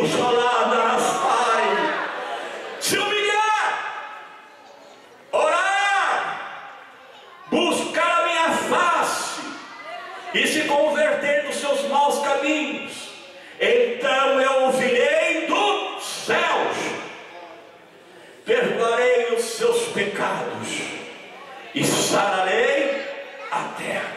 Se humilhar, orar, buscar a minha face e se converter dos seus maus caminhos, então eu ouvirei dos céus, perdoarei os seus pecados e sararei a terra.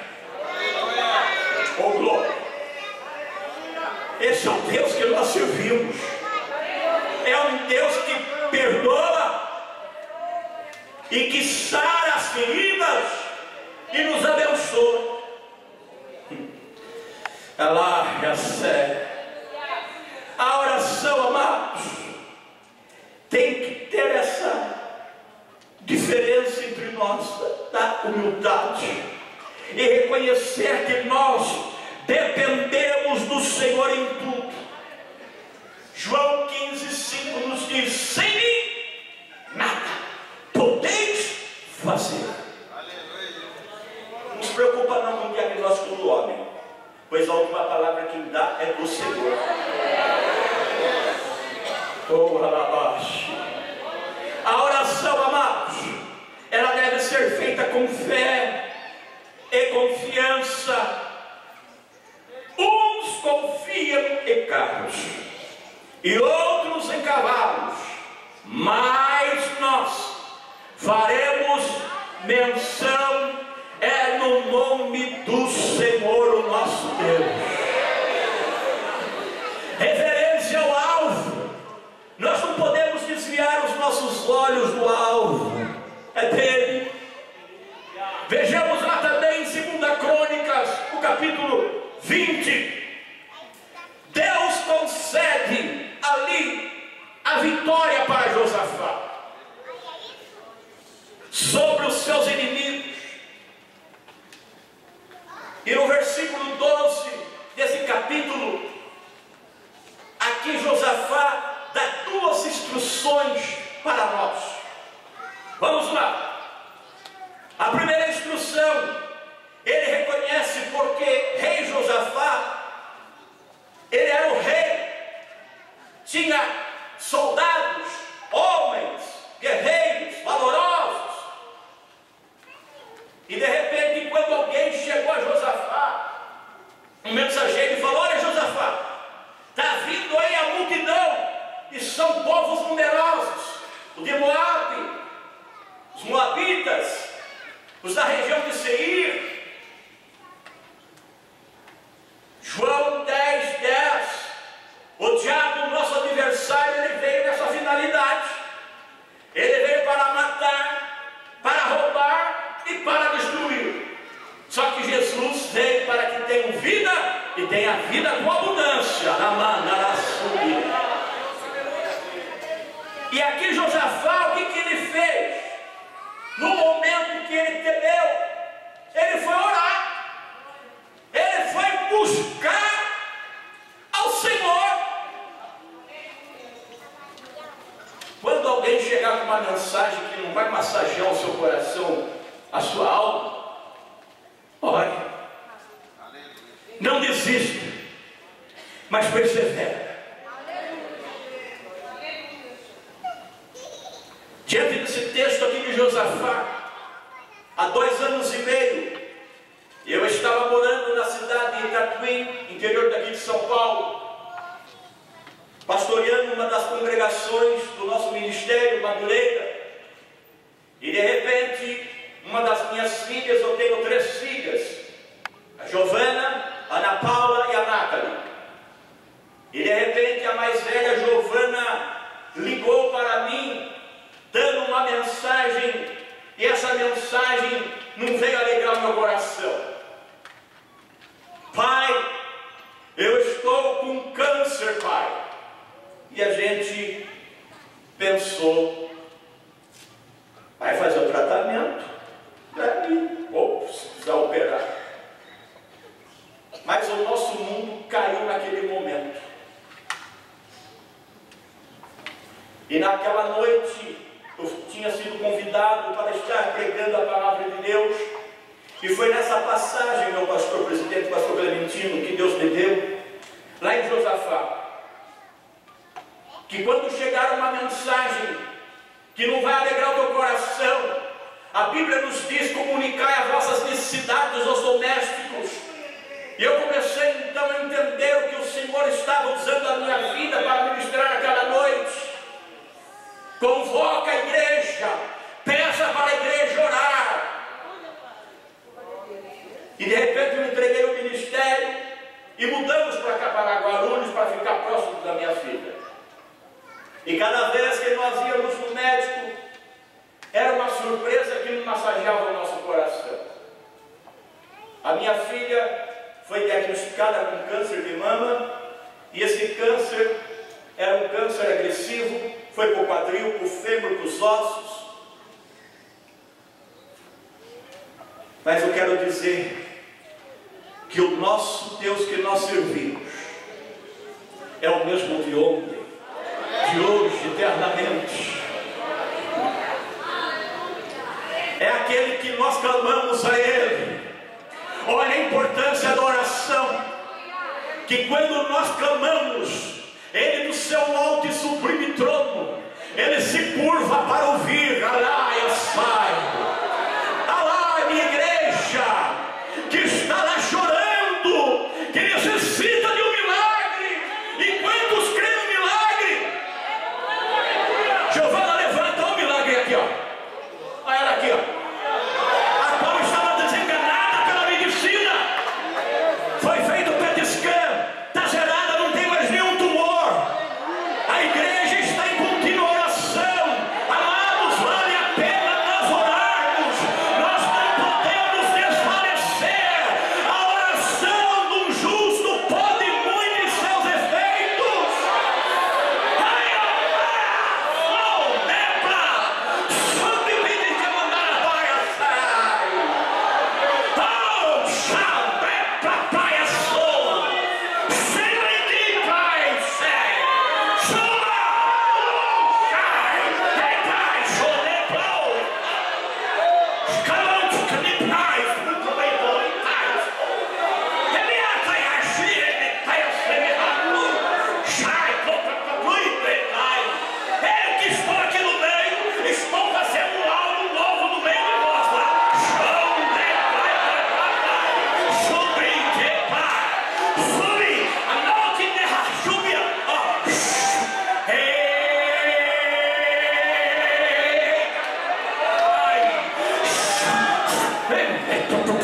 Oh glória! Esse é o Deus que nós servimos. É um Deus que perdoa e que sara as feridas e nos abençoa. Ela recebe. A oração, amados, tem que ter essa diferença entre nós, da humildade, e reconhecer que nós dependemos do Senhor em tudo. João quinze, cinco nos diz: sem mim nada podeis fazer. Não se preocupa não com o diagnóstico do homem, pois a última palavra que dá é do Senhor. Oh, alabaste. A oração, amados, ela deve ser feita com fé e confiança. Uns confiam em carros e outros em cavalos, mas nós faremos menção é no nome do Senhor, o nosso Deus. Reverência ao alvo. Nós não podemos desviar os nossos olhos do alvo, é dele. Vejamos lá também em segunda Crônicas, o capítulo vinte. Deus concede ali a vitória para Josafá sobre os seus inimigos. E no versículo doze desse capítulo, aqui Josafá dá duas instruções para nós. Vamos lá. A primeira instrução, ele reconhece porque rei Josafá, ele era o rei, tinha soldados, homens, guerreiros, valorosos. E de repente, quando alguém chegou a Josafá, um mensageiro, e falou: olha Josafá, está vindo aí a multidão, e são povos numerosos, o de Moabe, os moabitas, os da região de Seir. João dez, dez. O diabo, nosso adversário, ele veio nessa finalidade. Ele veio para matar, para roubar e para destruir. Só que Jesus veio para que tenham vida e tenha vida com abundância. E aqui Josafá, o que, que ele fez? No momento que ele temeu, ele foi orar. Ele foi buscar ao Senhor. Quando alguém chegar com uma mensagem que não vai massagear o seu coração, a sua alma, ore. Não desista, mas persevera. Diante desse texto aqui de Josafá, há dois anos e meio, eu estava morando na cidade de Tatuí, interior daqui de São Paulo, pastoreando uma das congregações do nosso ministério, Madureira. E de repente, uma das minhas filhas, eu tenho três filhas, a Giovana, a Ana Paula e a Nathalie. E de repente a mais velha, Giovana, ligou para mim, dando uma mensagem, e essa mensagem não veio alegrar o meu coração. Pai, eu estou com câncer, pai. E a gente pensou, vai fazer o tratamento, né? Ou se precisar operar. Mas o nosso mundo caiu E naquela noite eu tinha sido convidado para estar pregando a palavra de Deus. E foi nessa passagem, meu pastor presidente, pastor Clementino, que Deus me deu, lá em Josafá, que quando chegar uma mensagem que não vai alegrar o teu coração, a Bíblia nos diz: comunicai as vossas necessidades aos domésticos. E eu comecei então a entender o que o Senhor estava usando a minha vida para ministrar aquela noite. Convoca a igreja, peça para a igreja orar. E de repente eu entreguei o ministério e mudamos para cá, para Guarulhos, para ficar próximo da minha filha. E cada vez que nós íamos no médico, era uma surpresa que nos massageava o nosso coração. A minha filha foi diagnosticada com câncer de mama, e esse câncer era um câncer agressivo, foi para o quadril, para o fêmur, para os ossos. Mas eu quero dizer que o nosso Deus que nós servimos é o mesmo de ontem, de hoje, eternamente. É aquele que nós clamamos a Ele. Olha a importância da oração, que quando nós clamamos, Ele do seu alto e sublime trono, Ele se curva para ouvir. Alá, eu saio. Alá, minha igreja, que está lá chorando, que necessita de um milagre. E quantos creem no milagre? Giovana, levanta o milagre aqui, ó. Olha ela aqui, ó. A qual estava desenganada pela medicina. Foi feito o P E T scan. Está zerada, não tem mais nenhum tumor. A igreja está em contínua oração. Amados, vale a pena nós orarmos. Nós não podemos desfalecer. A oração do justo pode muito em seus efeitos. Ai, oh, lepra, submite que mandar a praia sai. Oh, chá, lepra, praia sou. Sempre de pai, sai. Chama, sai, lepra, sou lepra. Calante, que me pai, muito bem, bom, pai. Ele é pai, assim, ele pai, assim, sai, pouco, muito bem, pai. Eu que estou aqui no meio, estou fazendo algo novo no meio de nós lá. Chão, pai, pai, pai, sobre de pai, sobre a noite de rachúbia, ó. Ei, ai, ei,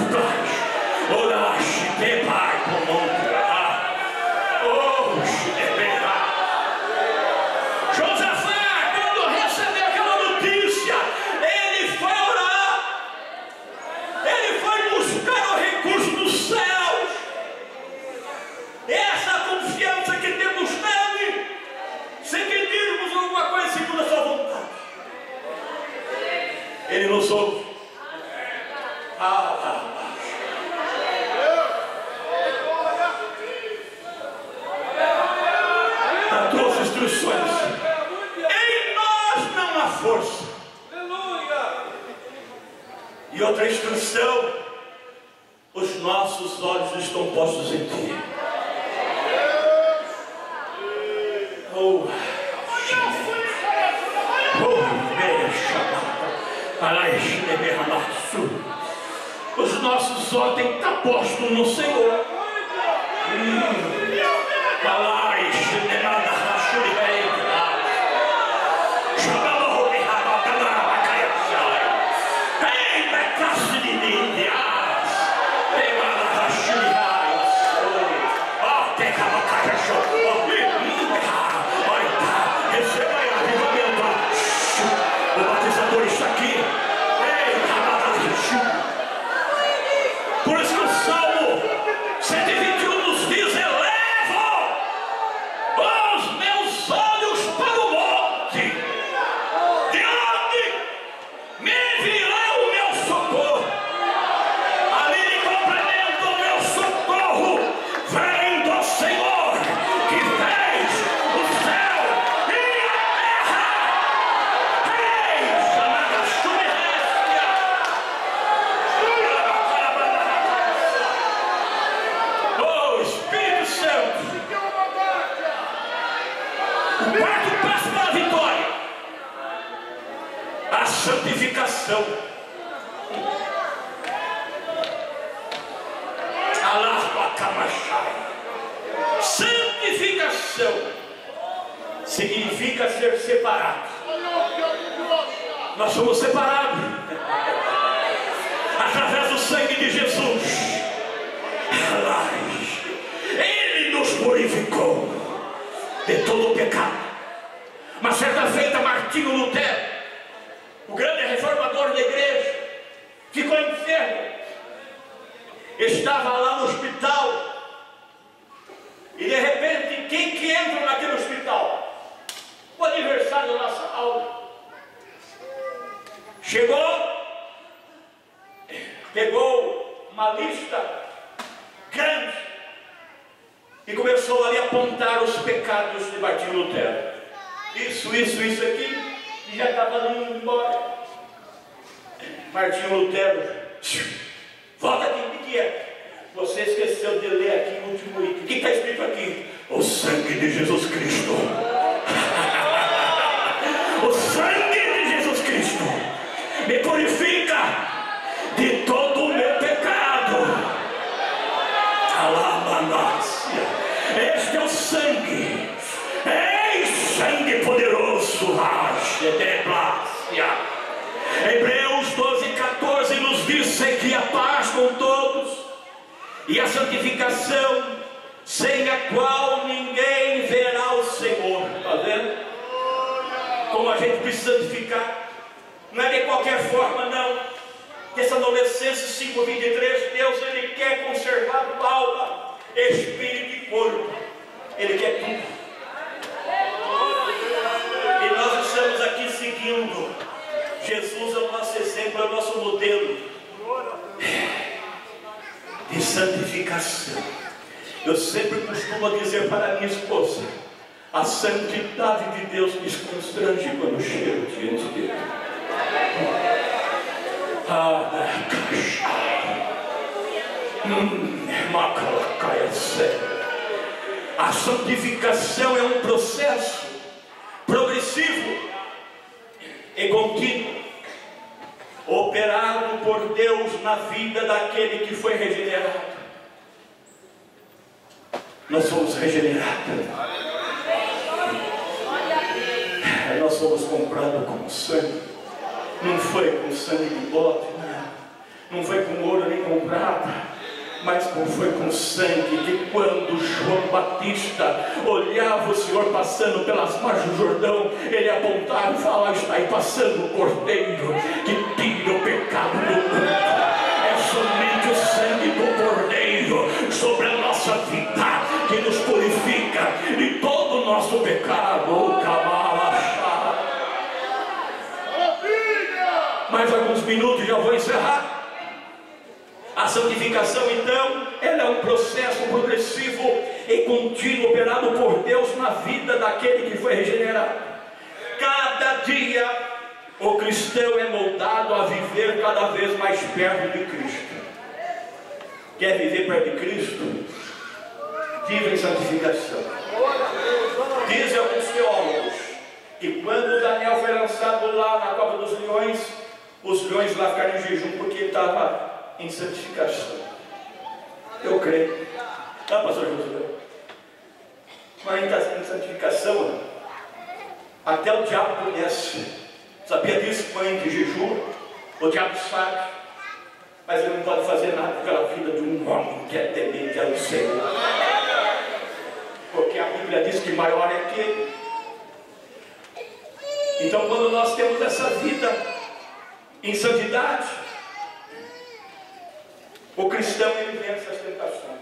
oraste de pai, como oh, Josafá, quando recebeu aquela notícia, ele foi orar, ele foi buscar o recurso dos céus. Essa confiança que temos nele, se pedirmos alguma coisa segundo a sua vontade, ele nos ouve. Ah, ah, ah. Dá tuas instruções. Em nós não há força. E outra instrução: os nossos olhos estão postos em ti. Oh, oh, os nossos olhos têm que estar postos no Senhor. Receba aí, avivamento. O batizador está aqui. Por isso que o Salmo cento e vinte e um nos diz: Quarto passo para a vitória: a santificação. Santificação significa ser separado. Nós somos separados através do sangue de Jesus. Ele nos purificou de todo o pecado. Uma certa feita, Martinho Lutero, o grande reformador da igreja, ficou enfermo. Estava lá no hospital. E de repente, quem que entra naquele hospital? O aniversário da nossa aula. Chegou, pegou uma lista grande e começou ali a apontar os pecados de Martinho Lutero. Isso, isso, isso aqui, e já estava indo embora. Martinho Lutero, volta aqui, o que é? Você esqueceu de ler aqui o último item. O que está escrito aqui? O sangue de Jesus Cristo. O sangue de Jesus Cristo me purifica de todo o meu pecado. Alabanácia. Este é o sangue. Ei, sangue poderoso. Hebreus doze, quatorze nos diz: segui a paz com todos e a santificação, sem a qual ninguém verá o Senhor. Está vendo? Como a gente precisa santificar. Não é de qualquer forma, não. Tessalonicenses cinco, vinte e três, Deus Ele quer conservar alma, espírito e corpo. Ele quer tudo. E nós estamos aqui seguindo Jesus. É o nosso exemplo, é o nosso modelo de santificação. Eu sempre costumo dizer para minha esposa: a santidade de Deus me constrange quando chego diante dele. Ah, a santificação é um processo progressivo e contínuo, operado por Deus na vida daquele que foi regenerado. Nós somos regenerados. Nós somos comprados com sangue. Não foi com sangue de bode, não. Não foi com ouro nem com prata, mas foi com sangue. Que quando João Batista olhava o Senhor passando pelas margens do Jordão, ele apontava e falava: está aí passando o Cordeiro que tira o pecado do mundo. É somente o sangue do Cordeiro sobre a nossa vida que nos purifica de todo o nosso pecado. O Camalachá. Mais alguns minutos e já vou encerrar. A santificação, então, ela é um processo progressivo e contínuo operado por Deus na vida daquele que foi regenerado. Cada dia o cristão é moldado a viver cada vez mais perto de Cristo. Quer viver perto de Cristo? Viva em santificação. Dizem alguns teólogos que quando Daniel foi lançado lá na cova dos leões, os leões lá ficaram em jejum porque ele estava em santificação. Eu creio. Ah, pastor José, mas ele está em santificação, até o diabo conhece. Sabia disso? Quando em jejum, o diabo sabe, mas ele não pode fazer nada pela vida de um homem que é temente ao Senhor, porque a Bíblia diz que maior é aquele. Então, quando nós temos essa vida em santidade, o cristão ele vence as tentações.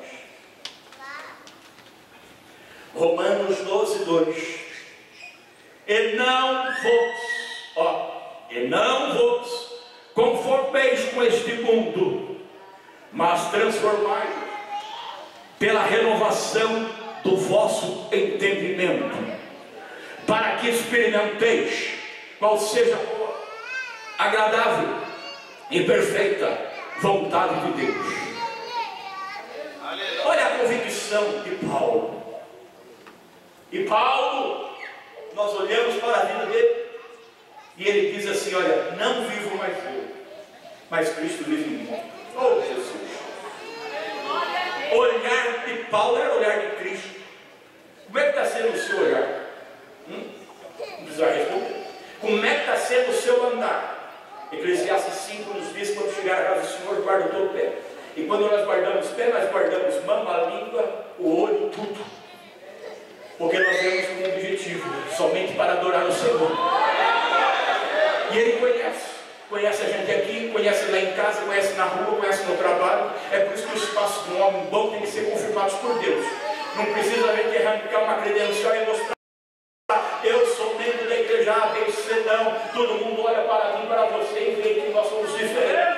Romanos doze, dois. E não vos, ó, e não vos conformeis com este mundo, mas transformai-vos pela renovação do vosso entendimento, para que experimenteis qual seja a boa, agradável e perfeita vontade de Deus. Olha a convicção de Paulo. E Paulo nós olhamos para a vida dele, e ele diz assim, olha, não vivo mais eu, mas Cristo vive em mim. Oh Jesus! O olhar de Paulo era o olhar de Cristo. Como é que está sendo o seu olhar? Hum? Não precisa responder. Como é que está sendo o seu andar? Eclesiastes cinco nos diz, quando chegar a casa do Senhor, guarda o teu pé. E quando nós guardamos pé, nós guardamos mão, a língua, o olho, tudo. Porque nós temos um objetivo, somente para adorar o Senhor. E Ele conhece. Conhece a gente aqui, conhece lá em casa, conhece na rua, conhece no trabalho. É por isso que os passos de um homem bom tem que ser confirmados por Deus. Não precisa a gente arrancar uma credencial e mostrar, eu sou membro da igreja A, B, C, não. Todo mundo olha para mim, para você e vê que nós somos diferentes.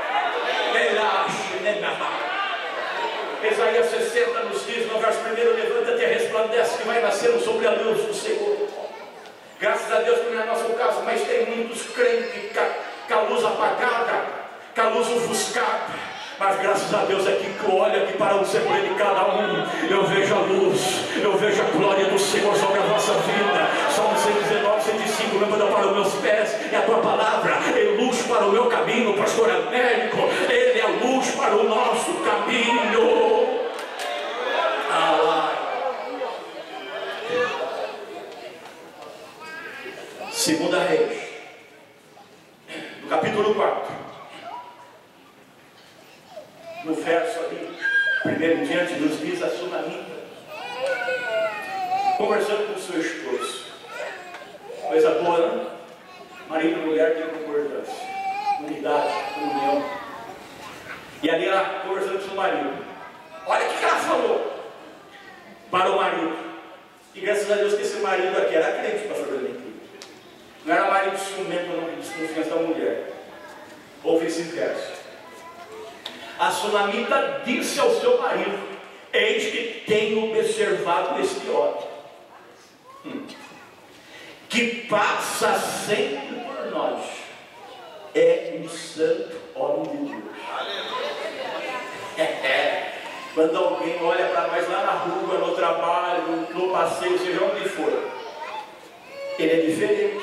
Isaías sessenta nos diz, no verso primeiro, levanta-te e resplandece, que vai nascer sobre a luz do Senhor. Graças a Deus que não é nosso caso, mas tem muitos crentes com a luz apagada, com a luz ofuscada. Mas graças a Deus é que olha aqui para o Senhor de cada um, eu vejo a luz, eu vejo a glória do Senhor sobre a vossa vida. Salmo cento e dezenove, cento e cinco, lâmpada para os meus pés, e a tua palavra é luz para o meu caminho. Pastor Américo, ele é luz para o nosso caminho. Ah, Segunda Reis, no capítulo quatro. No verso ali, primeiro em diante, nos diz a Sunamita, conversando com seu esposo. Coisa boa, não? Marido e mulher têm concordância, unidade, união. E ali ela conversando com seu marido. Olha o que ela falou para o marido. E graças a Deus que esse marido aqui era crente, pastor Benedito. Não era marido ciumento, não, de desconfiança da mulher. Ou vice-versa. A Sunamita disse ao seu marido, eis que tenho observado este homem, hum, que passa sempre por nós, é um santo homem de Deus. É, é. Quando alguém olha para nós lá na rua, no trabalho, no passeio, seja onde for, ele é diferente.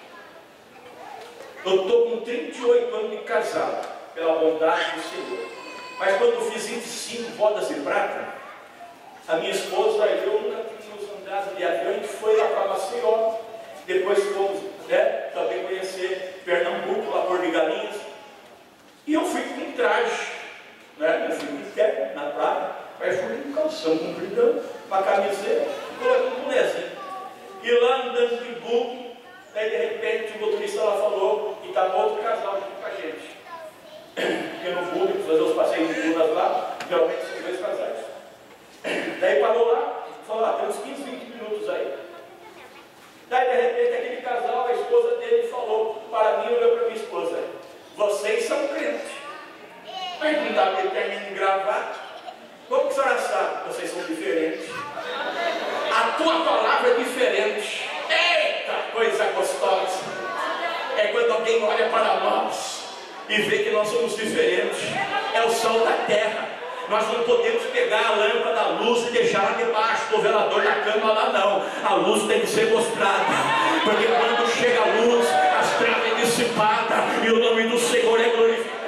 Eu estou com trinta e oito anos de casado, pela bondade do Senhor. Mas quando fiz vinte e cinco bodas de prata, a minha esposa e eu nunca tínhamos andado de avião, a gente foi lá para Maceió. Depois fomos, né, também conhecer Pernambuco, lá por de Galinhas. E eu fui com um traje, né, eu fui de terno na praia, mas fui com calção compridão, uma camiseta, coloquei um bonezinho. E lá andando de bug, aí de repente o motorista lá falou, e estava outro casal junto com a gente. Porque no bug, fazer os passeios de dunas lá, geralmente são dois casais. Daí parou lá, falou, ah, temos quinze, vinte minutos aí. Daí de repente aquele casal, a esposa dele falou para mim, olhou para minha esposa, vocês são crentes, mas não dá para terminar de gravar. Como que a senhora sabe? Vocês são diferentes. A tua palavra é diferente. Eita, coisa gostosa. É quando alguém olha para nós e vê que nós somos diferentes. É o sol da terra. Nós não podemos pegar a lâmpada da luz e deixar lá debaixo do velador da cama lá, não. A luz tem que ser mostrada, porque quando chega a luz, as trevas é dissipada e o nome do Senhor é glorificado.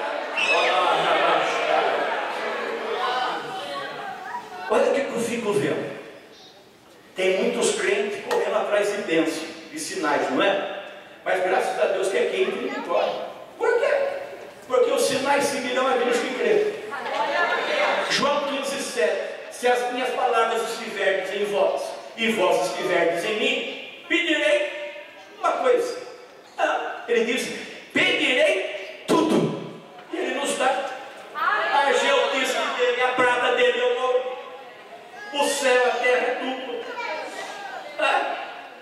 Olha o que eu fico vendo. Tem muitos crentes correndo atrás de bênçãos, de sinais, não é? Mas graças a Deus que é quem tem vitória. Por quê? Porque os sinais seguirão aqueles que creem. João quinze, sete. Se as minhas palavras estiverdes em vós, e vós estiverdes em mim, pedirei uma coisa. Ah, ele diz, pedirei tudo. E ele nos dá. A Ageu disse dele, a prata dele é o ouro. O céu, a terra é tudo. Ah.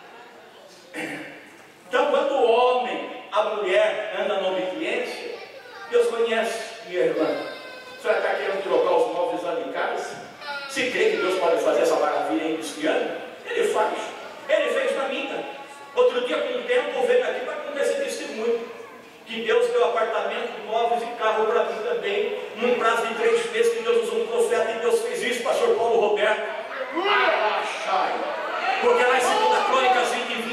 Então quando o homem, a mulher anda na obediência, Deus conhece, minha irmã. A senhora está querendo trocar os móveis lá de casa? Se crê que Deus pode fazer essa maravilha em este ano, Ele faz. Ele fez na minha. Outro dia, com o tempo, veio aqui para contar esse testemunho. Que Deus deu apartamento, móveis e carro para mim também. Num prazo de três meses que Deus usou um profeta e Deus fez isso, pastor Paulo Roberto. Porque lá em segunda Crônicas vinte e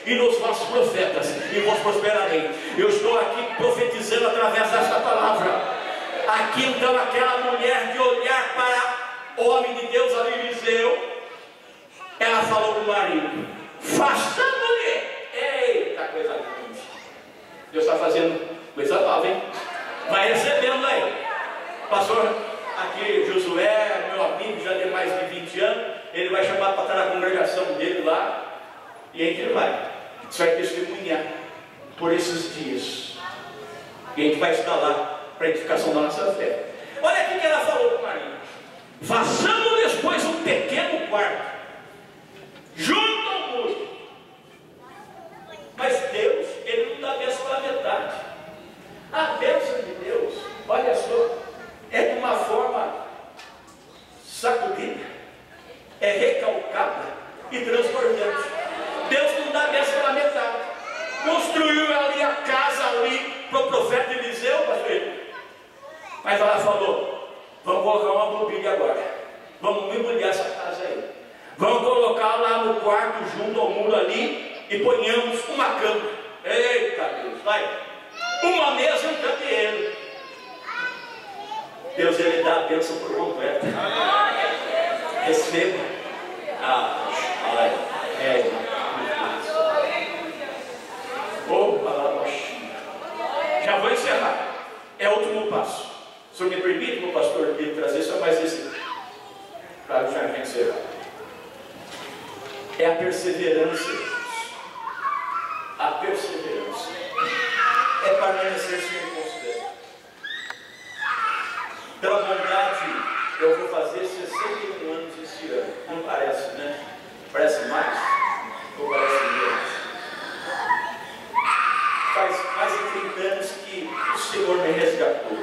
e nos vossos profetas, e vos prosperarei. Eu estou aqui profetizando através desta palavra. Aqui então aquela mulher de olhar para o homem de Deus ali, Eliseu, ela falou para o marido: façamos-lhe. Eita, coisa grande. Deus está fazendo coisa nova, hein? Vai recebendo aí. Pastor, aqui Josué, meu amigo, já tem mais de vinte anos, ele vai chamar para estar na congregação dele lá, e aí que ele vai. Você vai testemunhar por esses dias. E a gente vai estar lá para a edificação da nossa fé. Olha aqui que ela falou para o marido: façamos depois um pequeno quarto, junto ao muro. Mas Deus, Ele não dá bênção pela metade. A bênção de Deus, olha só, é de uma forma sacudida, é recalcada e transbordante. Deus não dá bênção pela metade. Construiu ali a casa ali para o profeta Eliseu, pastor. Mas ela falou: vamos colocar uma mobília agora, vamos mergulhar essa casa aí, vamos colocar lá no quarto junto ao muro ali e ponhamos uma cama. Eita Deus, vai, uma mesa e um candeeiro. Deus, Ele dá a bênção por completo. Receba. Ah, ai, é. Oh, já vou encerrar. É o último passo. O senhor me permite, meu pastor, de trazer só mais esse para já encerrar. É a perseverança. A perseverança é permanecer sem consideração. Pela bondade, eu vou fazer sessenta e um anos esse ano. Não parece, né? Parece mais? Ou parece menos? Faz mais de trinta anos que o Senhor me resgatou.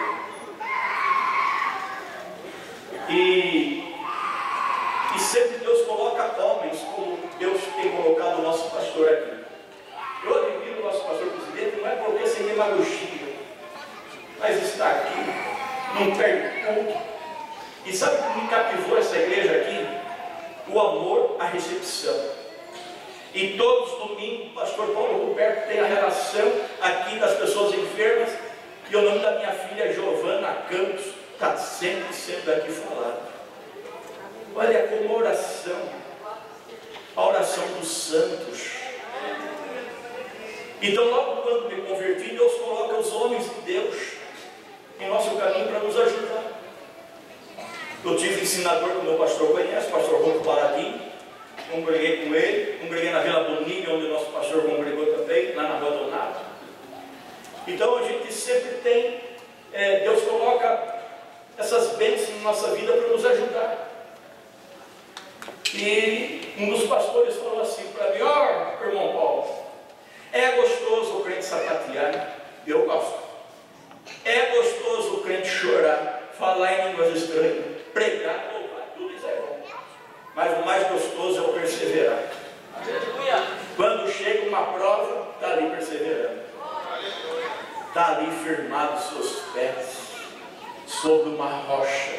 E, e sempre Deus coloca homens como Deus tem colocado o nosso pastor aqui. Eu admiro o nosso pastor presidente, não é porque sem demagogia, mas está aqui, não perde ponto. E sabe o que me cativou essa igreja aqui? O amor à recepção. E todos os domingos o pastor Paulo Roberto tem a relação aqui das pessoas enfermas, e o nome da minha filha Giovana Campos está sempre sendo aqui falado. Olha como a oração, a oração dos santos. Então, logo quando me converti, Deus coloca os homens de Deus em nosso caminho para nos ajudar. Eu tive ensinador que o meu pastor conhece, o pastor Rômulo Paradim. Congreguei com ele, congreguei na Vila Bonilha, onde o nosso pastor congregou também, lá na Rua Donato. Então a gente sempre tem, é, Deus coloca essas bênçãos na nossa vida para nos ajudar. E um dos pastores falou assim para mim: ó, oh, irmão Paulo, é gostoso o crente sapatear, eu gosto. É gostoso o crente chorar, falar em línguas estranhas, pregar, louvar, tudo isso é bom. Mas o mais gostoso é o perseverar. Aleluia. Quando chega uma prova, está ali perseverando. Está ali firmado os seus pés sobre uma rocha.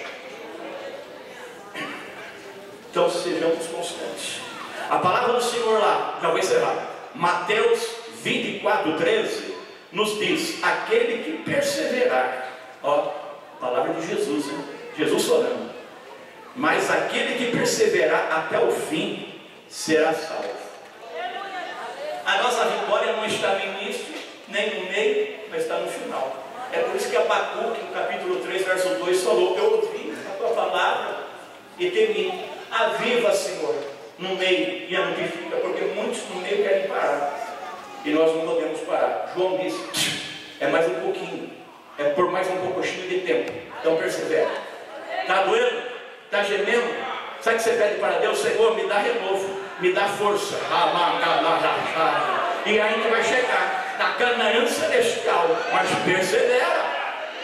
Então sejamos constantes. A palavra do Senhor lá, já vou encerrar, Mateus vinte e quatro, treze, nos diz: aquele que perseverar, ó, palavra de Jesus, hein? Jesus falando, mas aquele que perseverar até o fim será salvo. A nossa vitória não está no início, nem no meio, mas está no final. É por isso que Abacuque, no capítulo três, verso dois, falou: eu ouvi a tua palavra e temi. Aviva, Senhor, no meio e a notifica, porque muitos no meio querem parar e nós não podemos parar. João disse: é mais um pouquinho, é por mais um pouquinho de tempo, então persevera. Está doendo? Está gemendo? Sabe o que você pede para Deus? Senhor, me dá renovo, me dá força, e aí a gente vai chegar na Canaã celestial, mas persevera.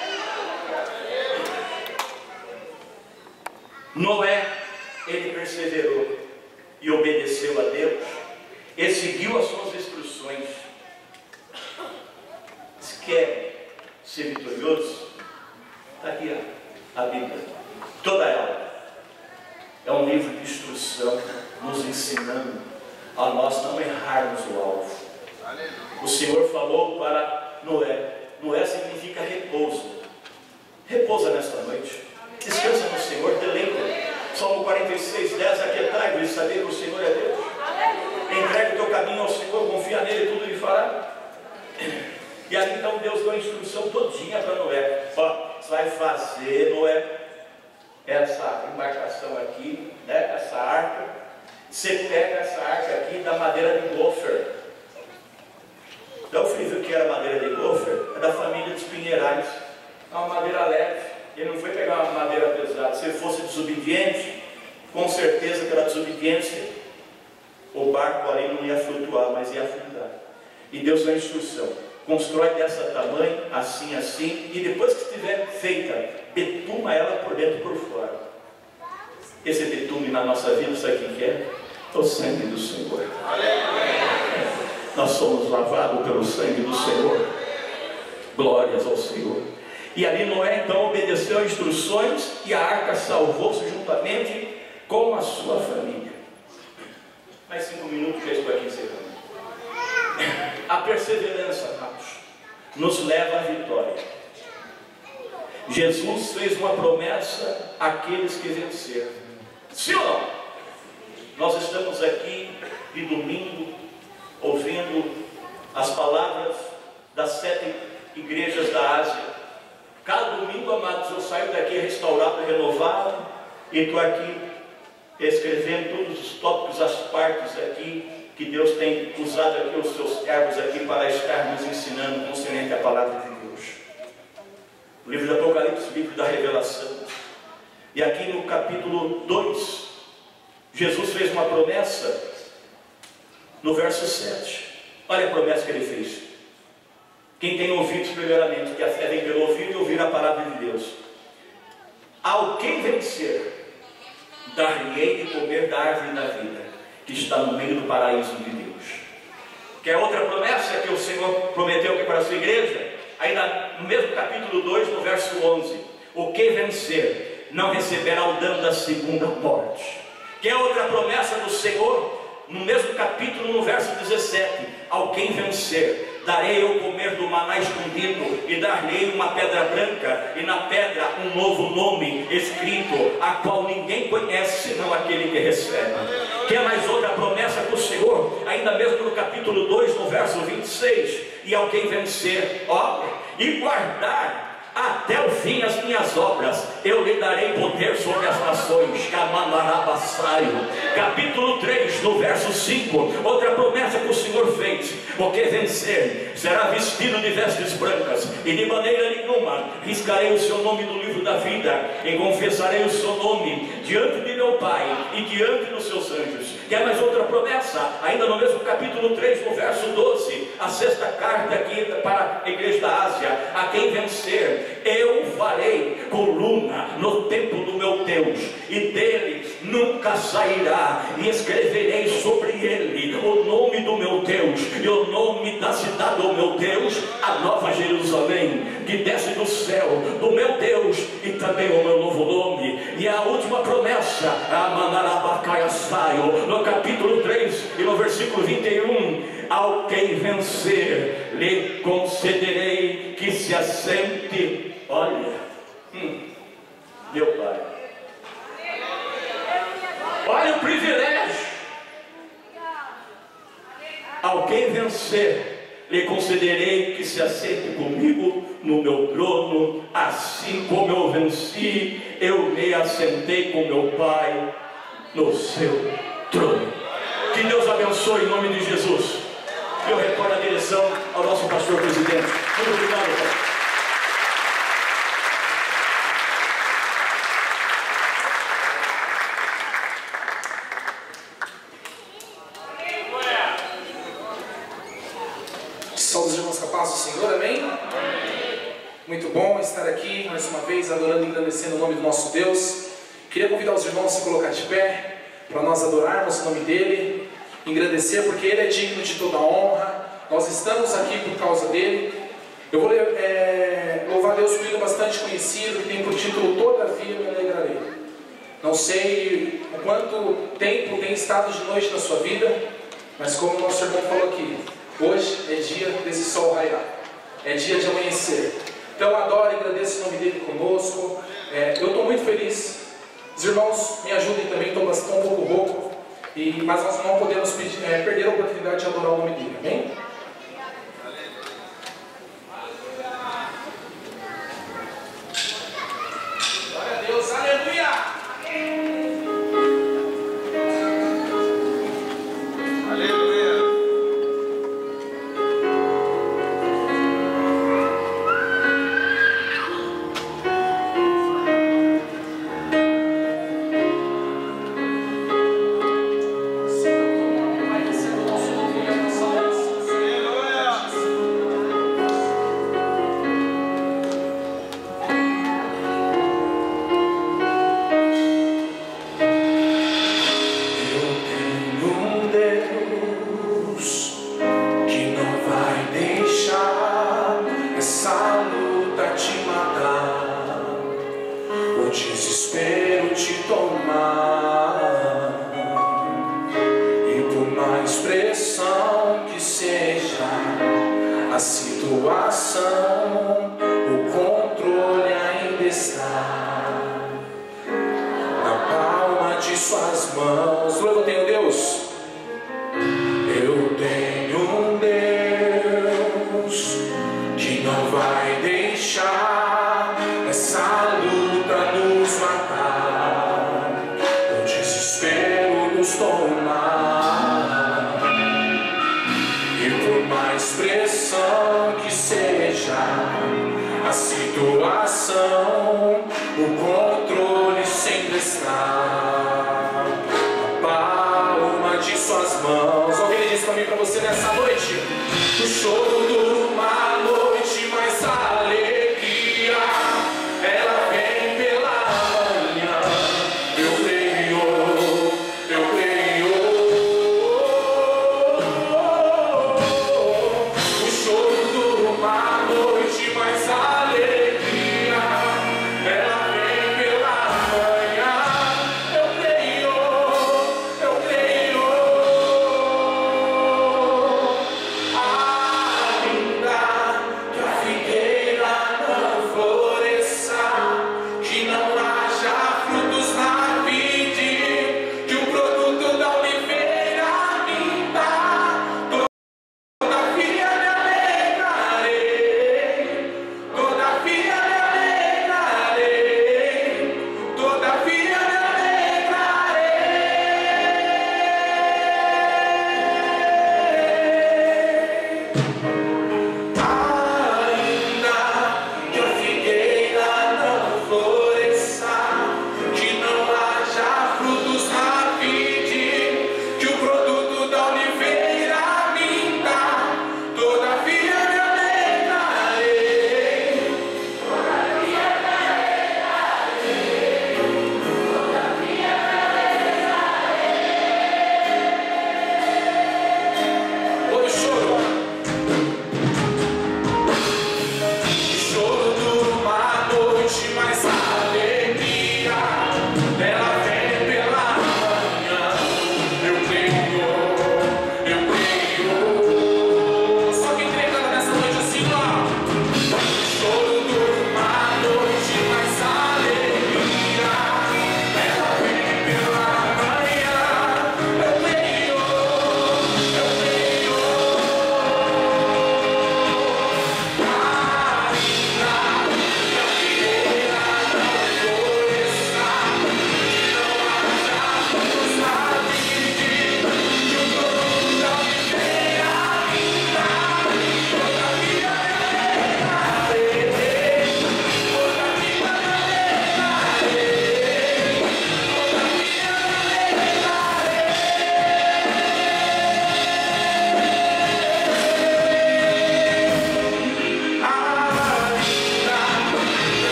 Noé, ele perseverou e obedeceu a Deus e seguiu as suas instruções. Se quer ser vitorioso, está aqui ó, a Bíblia, toda ela é um livro de instrução, nos ensinando a nós não errarmos o alvo. O Senhor falou para Noé. Noé significa repouso. Repousa nesta noite. Descansa no Senhor, deleita. Salmo quarenta e seis, dez, aquietai-vos e saber que o Senhor é Deus. Entrega o teu caminho ao Senhor, confia nele, tudo ele fará. E aí então Deus deu a instrução todinha para Noé. Ó, você vai fazer, Noé, essa embarcação aqui, né, essa arca. Você pega essa arca aqui da madeira de gofer. Então o Felipe que era madeira de gofer é da família de espinheirais. É uma madeira leve. Ele não foi pegar uma madeira pesada. Se ele fosse desobediente, com certeza pela desobediência, o barco ali não ia flutuar, mas ia afundar. E Deus deu a instrução: constrói dessa tamanho, assim, assim, e depois que estiver feita, betuma ela por dentro e por fora. Esse betume na nossa vida, sabe o que é? O sangue do Senhor. Nós somos lavados pelo sangue do Senhor. Glórias ao Senhor. E ali Noé então obedeceu as instruções e a arca salvou-se juntamente com a sua família. Mais cinco minutos que eu estou aqui encerrando. A perseverança, amados, nos leva à vitória. Jesus fez uma promessa àqueles que venceram. Sim ou não? Nós estamos aqui de domingo ouvindo as palavras das sete igrejas da Ásia. Cada domingo, amados, eu saio daqui restaurado, renovado, e estou aqui escrevendo todos os tópicos, as partes aqui que Deus tem usado aqui, os seus servos aqui, para estar nos ensinando concernente à palavra de Deus. O livro do Apocalipse, o livro da Revelação. E aqui no capítulo dois, Jesus fez uma promessa no verso sete. Olha a promessa que ele fez. Quem tem ouvidos, primeiramente, que a fé vem pelo ouvido e ouvir a palavra de Deus. Ao quem vencer, dar-lhe-ei de comer da árvore da vida, que está no meio do paraíso de Deus. Que é outra promessa que o Senhor prometeu aqui para a sua igreja, ainda no mesmo capítulo dois, no verso onze. O que vencer, não receberá o dano da segunda morte. Que é outra promessa do Senhor, no mesmo capítulo, no verso dezessete. Ao quem vencer, darei eu comer do maná escondido, e dar-lhe uma pedra branca, e na pedra um novo nome escrito, a qual ninguém conhece, senão aquele que recebe. Que é mais outra promessa do Senhor, ainda mesmo no capítulo dois, no verso vinte e seis. E ao quem vencer, ó, e guardar até o fim as minhas obras, eu lhe darei poder sobre as nações. Capítulo três, no verso cinco, outra promessa que o Senhor fez: o que vencer será vestido de vestes brancas, e de maneira nenhuma riscarei o seu nome do livro da vida, e confessarei o seu nome diante de meu Pai e diante dos seus anjos. Que é mais outra promessa, ainda no mesmo capítulo três, no verso doze, a sexta carta aqui para a igreja da Ásia: a quem vencer, eu farei coluna no templo do meu Deus, e dele nunca sairá, e escreverei sobre ele o nome do meu Deus e o nome da cidade do meu Deus, a nova Jerusalém, que desce do céu do meu Deus, e também o meu novo nome. E a última promessa, a Manarabacaia Saio, no capítulo três e no versículo vinte e um: ao quem vencer, lhe concederei que se assente. Olha, hum, meu Pai, olha o privilégio. Ao quem vencer, lhe concederei que se assente comigo no meu trono, assim como eu venci, eu me assentei com meu Pai no seu trono. Que Deus abençoe em nome de Jesus. Eu retorno a direção ao nosso pastor presidente. Muito obrigado, pastor. Saúde os irmãos capazes do Senhor, amém? Amém? Muito bom estar aqui mais uma vez adorando e engrandecendo o nome do nosso Deus. Queria convidar os irmãos a se colocar de pé para nós adorarmos o nome dele, engrandecer, porque ele é digno de toda honra. Nós estamos aqui por causa dele. Eu vou é, louvar Deus com um hino bastante conhecido, que tem por título Todavia Me Alegrarei. Não sei o quanto tempo tem estado de noite na sua vida, Mas como o nosso irmão falou aqui, hoje é dia desse sol raiar, é dia de amanhecer. Então adoro e agradeço o nome dele conosco. É, eu estou muito feliz. Os irmãos me ajudem também, estou um pouco rouco, e, mas nós não podemos pedir, é, perder a oportunidade de adorar o nome dele, amém? Glória a Deus, aleluia! Aleluia. A situação, o controle ainda está na palma de suas mãos. Eu tenho Deus, eu tenho um Deus que não vai deixar essa luta nos matar, o desespero nos tomar. Pressão que seja a situação, o controle sempre está na palma de suas mãos. Alguém disse para mim, para você nessa noite: o choro dura uma noite, mas a alegria ela vem pela manhã. Eu creio, eu creio. Aleluia.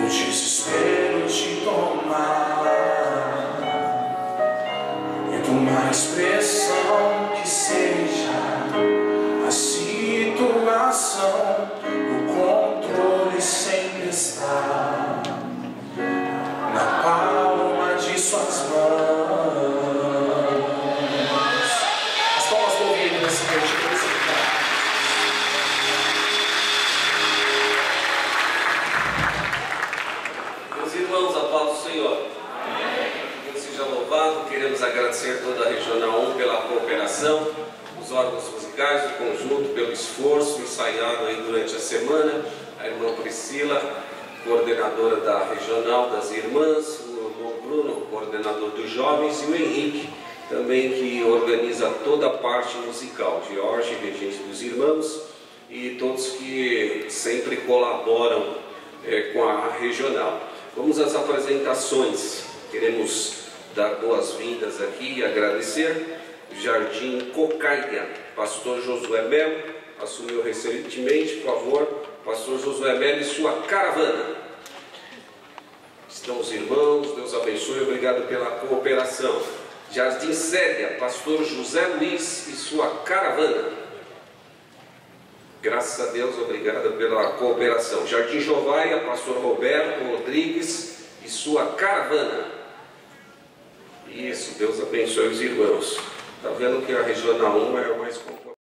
o desespero te tomar, e por mais pressão que seja a situação, o controle sempre está na palma de suas mãos. As palmas do ouvido nesse noite. Meus irmãos, a paz do Senhor. Deus seja louvado. Queremos agradecer toda a Regional um pela cooperação, os órgãos musicais do conjunto pelo esforço ensaiado aí durante a semana, a irmã Priscila, coordenadora da Regional das Irmãs, o irmão Bruno, coordenador dos jovens, e o Henrique, também que organiza toda a parte musical, Jorge, regente dos irmãos, e todos que sempre colaboram é, com a Regional. Vamos às apresentações. Queremos dar boas-vindas aqui e agradecer. Jardim Cocaia, pastor Josué Melo, assumiu recentemente, por favor, pastor Josué Melo e sua caravana. Estão os irmãos, Deus abençoe, obrigado pela cooperação. Jardim Célia, pastor José Luiz e sua caravana. Graças a Deus, obrigado pela cooperação. Jardim Jovaia, pastor Roberto Rodrigues e sua caravana. Isso, Deus abençoe os irmãos. Está vendo que a Regional um é a mais completa.